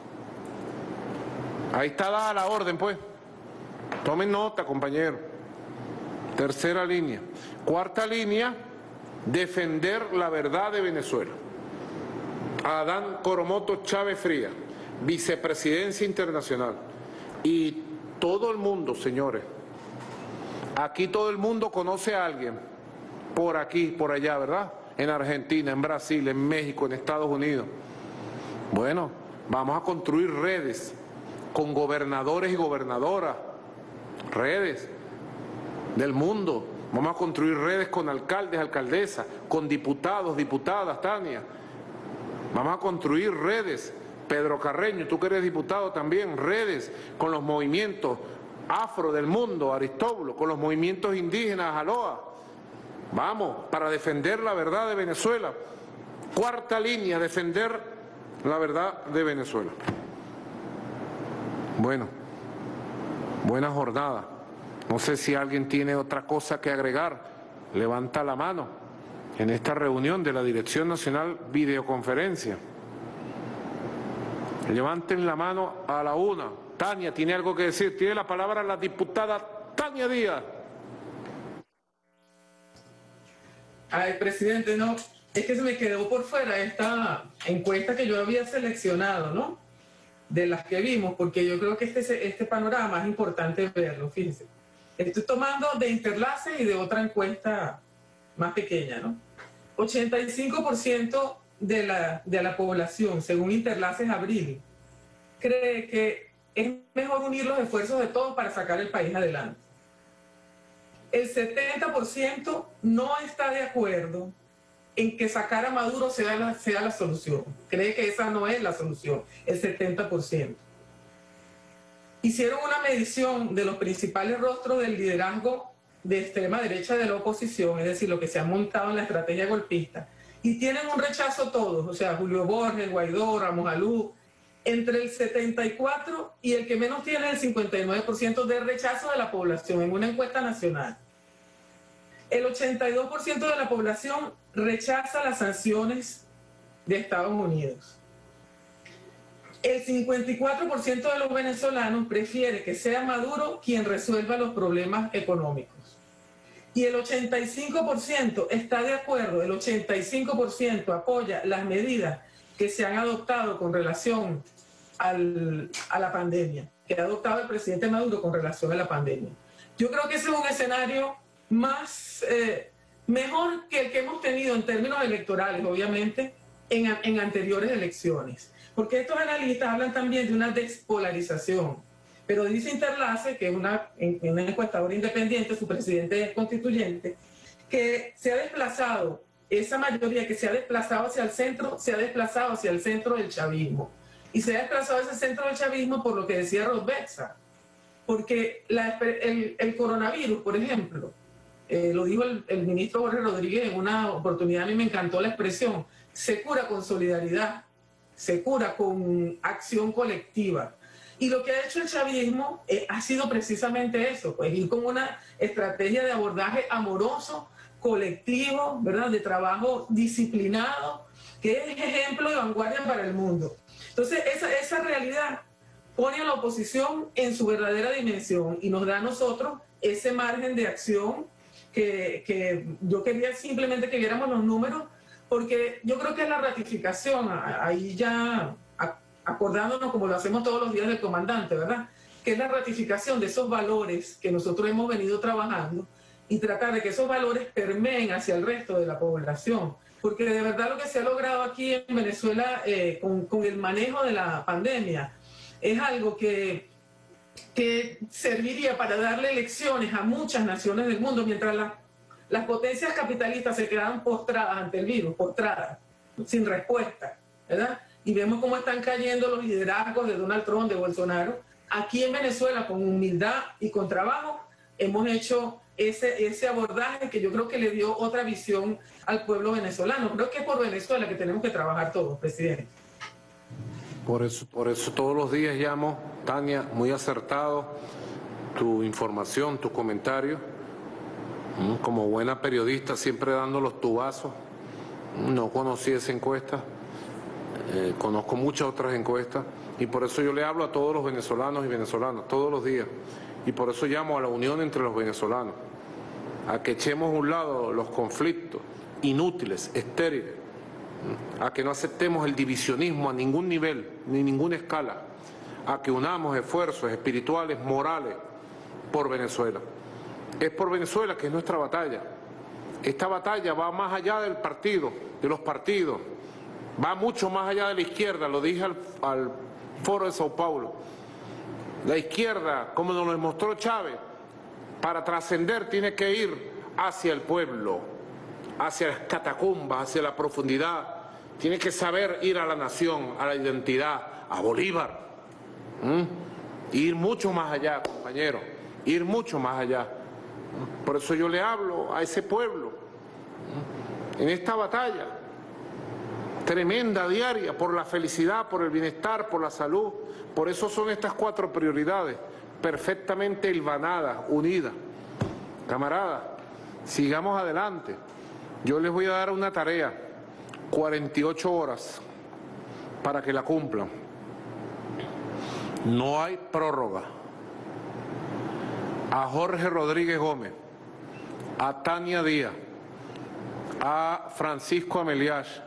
Ahí está dada la orden, pues. Tomen nota, compañeros. Tercera línea. Cuarta línea, defender la verdad de Venezuela. Adán Coromoto Chávez Frías, Vicepresidencia Internacional. Y todo el mundo, señores, aquí todo el mundo conoce a alguien, por aquí, por allá, ¿verdad? En Argentina, en Brasil, en México, en Estados Unidos. Bueno, vamos a construir redes con gobernadores y gobernadoras, redes del mundo. Vamos a construir redes con alcaldes, alcaldesas, con diputados, diputadas, Tania. Vamos a construir redes, Pedro Carreño, tú que eres diputado también, redes con los movimientos afro del mundo, Aristóbulo, con los movimientos indígenas, Aloha. Vamos, para defender la verdad de Venezuela. Cuarta línea, defender la verdad de Venezuela. Bueno, buena jornada. No sé si alguien tiene otra cosa que agregar. Levanta la mano en esta reunión de la Dirección Nacional Videoconferencia. Levanten la mano a la una. Tania, ¿tiene algo que decir? Tiene la palabra la diputada Tania Díaz. Ay, presidente, no, es que se me quedó por fuera esta encuesta que yo había seleccionado, ¿no? De las que vimos, porque yo creo que este panorama es importante verlo, fíjense. Estoy tomando de Interlace y de otra encuesta más pequeña, ¿no? 85% de la población, según Interlaces Abril, cree que es mejor unir los esfuerzos de todos para sacar el país adelante. El 70% no está de acuerdo en que sacar a Maduro sea la solución. Cree que esa no es la solución, el 70%. Hicieron una medición de los principales rostros del liderazgo de extrema derecha de la oposición, es decir, lo que se ha montado en la estrategia golpista, y tienen un rechazo todos, o sea, Julio Borges, Guaidó, Ramos Alú, entre el 74 y el que menos tiene el 59% de rechazo de la población en una encuesta nacional. El 82% de la población rechaza las sanciones de Estados Unidos. El 54% de los venezolanos prefiere que sea Maduro quien resuelva los problemas económicos. Y el 85% está de acuerdo, el 85% apoya las medidas que se han adoptado con relación a la pandemia, que ha adoptado el presidente Maduro con relación a la pandemia. Yo creo que ese es un escenario mejor que el que hemos tenido en términos electorales, obviamente, en anteriores elecciones. Porque estos analistas hablan también de una despolarización. Pero dice Interlace, que es una encuestadora independiente, su presidente es constituyente, que se ha desplazado, esa mayoría que se ha desplazado hacia el centro, se ha desplazado hacia el centro del chavismo. Y se ha desplazado hacia el centro del chavismo por lo que decía Robetza. Porque el coronavirus, por ejemplo, lo dijo el ministro Jorge Rodríguez en una oportunidad, a mí me encantó la expresión, se cura con solidaridad, se cura con acción colectiva. Y lo que ha hecho el chavismo ha sido precisamente eso, pues ir con una estrategia de abordaje amoroso, colectivo, ¿verdad? De trabajo disciplinado, que es ejemplo de vanguardia para el mundo. Entonces, esa realidad pone a la oposición en su verdadera dimensión y nos da a nosotros ese margen de acción que yo quería simplemente que viéramos los números porque yo creo que es la ratificación, ahí ya acordándonos como lo hacemos todos los días del comandante, ¿verdad? Que es la ratificación de esos valores que nosotros hemos venido trabajando y tratar de que esos valores permeen hacia el resto de la población. Porque de verdad lo que se ha logrado aquí en Venezuela con el manejo de la pandemia es algo que serviría para darle lecciones a muchas naciones del mundo, mientras las potencias capitalistas se quedaban postradas ante el virus, postradas, sin respuesta, ¿verdad? Y vemos cómo están cayendo los liderazgos de Donald Trump, de Bolsonaro. Aquí en Venezuela, con humildad y con trabajo, hemos hecho ese abordaje que yo creo que le dio otra visión al pueblo venezolano. Creo que es por Venezuela que tenemos que trabajar todos, presidente. Por eso todos los días llamo, Tania, muy acertado tu información, tus comentarios. Como buena periodista, siempre dando los tubazos. No conocí esa encuesta, conozco muchas otras encuestas, y por eso yo le hablo a todos los venezolanos y venezolanas, todos los días. Y por eso llamo a la unión entre los venezolanos, a que echemos a un lado los conflictos inútiles, estériles, a que no aceptemos el divisionismo a ningún nivel, ni ninguna escala, a que unamos esfuerzos espirituales, morales, por Venezuela. Es por Venezuela que es nuestra batalla. Esta batalla va más allá del partido, de los partidos, va mucho más allá de la izquierda, lo dije al Foro de Sao Paulo. La izquierda, como nos lo demostró Chávez, para trascender tiene que ir hacia el pueblo, hacia las catacumbas, hacia la profundidad. Tiene que saber ir a la nación, a la identidad, a Bolívar. Ir mucho más allá, compañeros, ir mucho más allá. Por eso yo le hablo a ese pueblo en esta batalla tremenda, diaria, por la felicidad, por el bienestar, por la salud. Por eso son estas 4 prioridades, perfectamente hilvanadas, unidas. Camaradas, sigamos adelante. Yo les voy a dar una tarea, 48 horas, para que la cumplan. No hay prórroga. A Jorge Rodríguez Gómez, a Tania Díaz, a Francisco Ameliash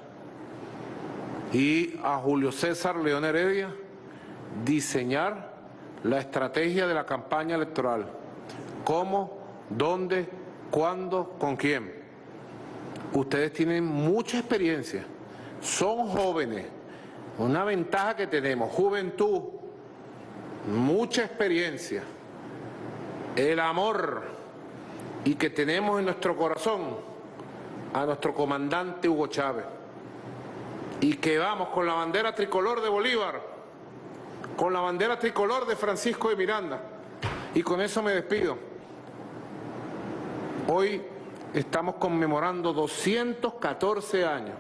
y a Julio César León Heredia diseñar la estrategia de la campaña electoral. ¿Cómo? ¿Dónde? ¿Cuándo? ¿Con quién? Ustedes tienen mucha experiencia, son jóvenes, una ventaja que tenemos, juventud, mucha experiencia, el amor y que tenemos en nuestro corazón a nuestro comandante Hugo Chávez, y que vamos con la bandera tricolor de Bolívar, con la bandera tricolor de Francisco de Miranda, y con eso me despido. Hoy estamos conmemorando 214 años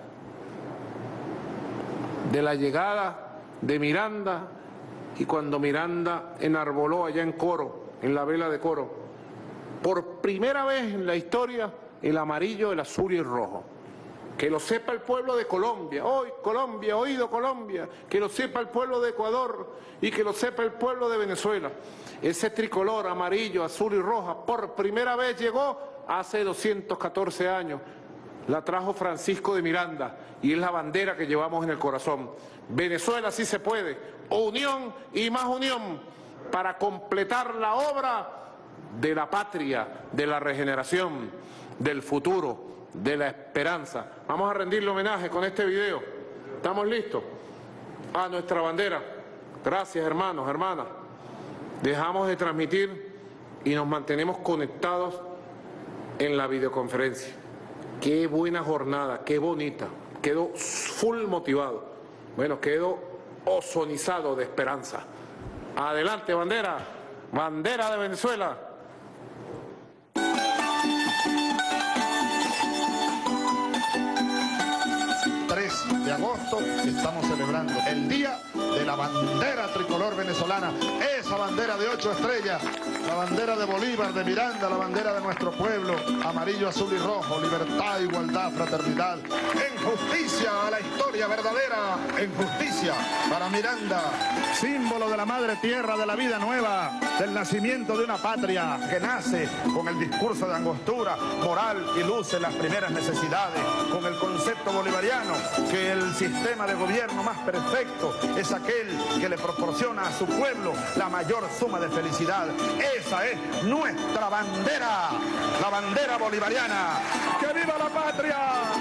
de la llegada de Miranda, y cuando Miranda enarboló allá en Coro, en la vela de Coro, por primera vez en la historia, el amarillo, el azul y el rojo. Que lo sepa el pueblo de Colombia, hoy Colombia, oído Colombia, que lo sepa el pueblo de Ecuador y que lo sepa el pueblo de Venezuela. Ese tricolor amarillo, azul y roja, por primera vez llegó hace 214 años. La trajo Francisco de Miranda y es la bandera que llevamos en el corazón. Venezuela sí se puede, unión y más unión para completar la obra de la patria, de la regeneración, del futuro, de la esperanza. Vamos a rendirle homenaje con este video. ¿Estamos listos? A nuestra bandera. Gracias, hermanos, hermanas. Dejamos de transmitir y nos mantenemos conectados en la videoconferencia. Qué buena jornada, qué bonita. Quedo full motivado. Bueno, quedo ozonizado de esperanza. Adelante, bandera. Bandera de Venezuela. 3 de de agosto estamos celebrando el Día de la Bandera Tricolor Venezolana, esa bandera de 8 estrellas, la bandera de Bolívar, de Miranda, la bandera de nuestro pueblo, amarillo, azul y rojo, libertad, igualdad, fraternidad, en justicia a la historia verdadera, en justicia para Miranda, símbolo de la madre tierra, de la vida nueva, del nacimiento de una patria que nace con el discurso de angostura, moral y luz en las primeras necesidades, con el concepto bolivariano que el sistema de gobierno más perfecto es aquel que le proporciona a su pueblo la mayor suma de felicidad. Esa es nuestra bandera, la bandera bolivariana. ¡Que viva la patria!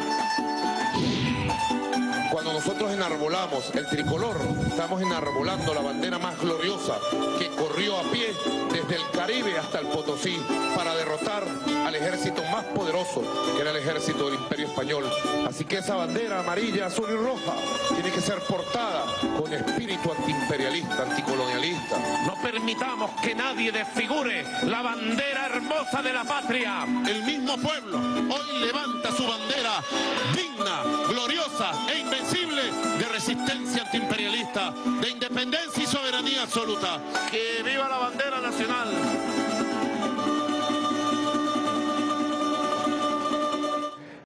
Cuando nosotros enarbolamos el tricolor, estamos enarbolando la bandera más gloriosa que corrió a pie desde el Caribe hasta el Potosí para derrotar al ejército más poderoso, que era el ejército del Imperio Español. Así que esa bandera amarilla, azul y roja tiene que ser portada con espíritu antiimperialista, anticolonialista. No permitamos que nadie desfigure la bandera hermosa de la patria. El mismo pueblo hoy levanta su bandera digna, gloriosa e invencible de resistencia antiimperialista, de independencia y soberanía absoluta. ¡Que viva la bandera nacional!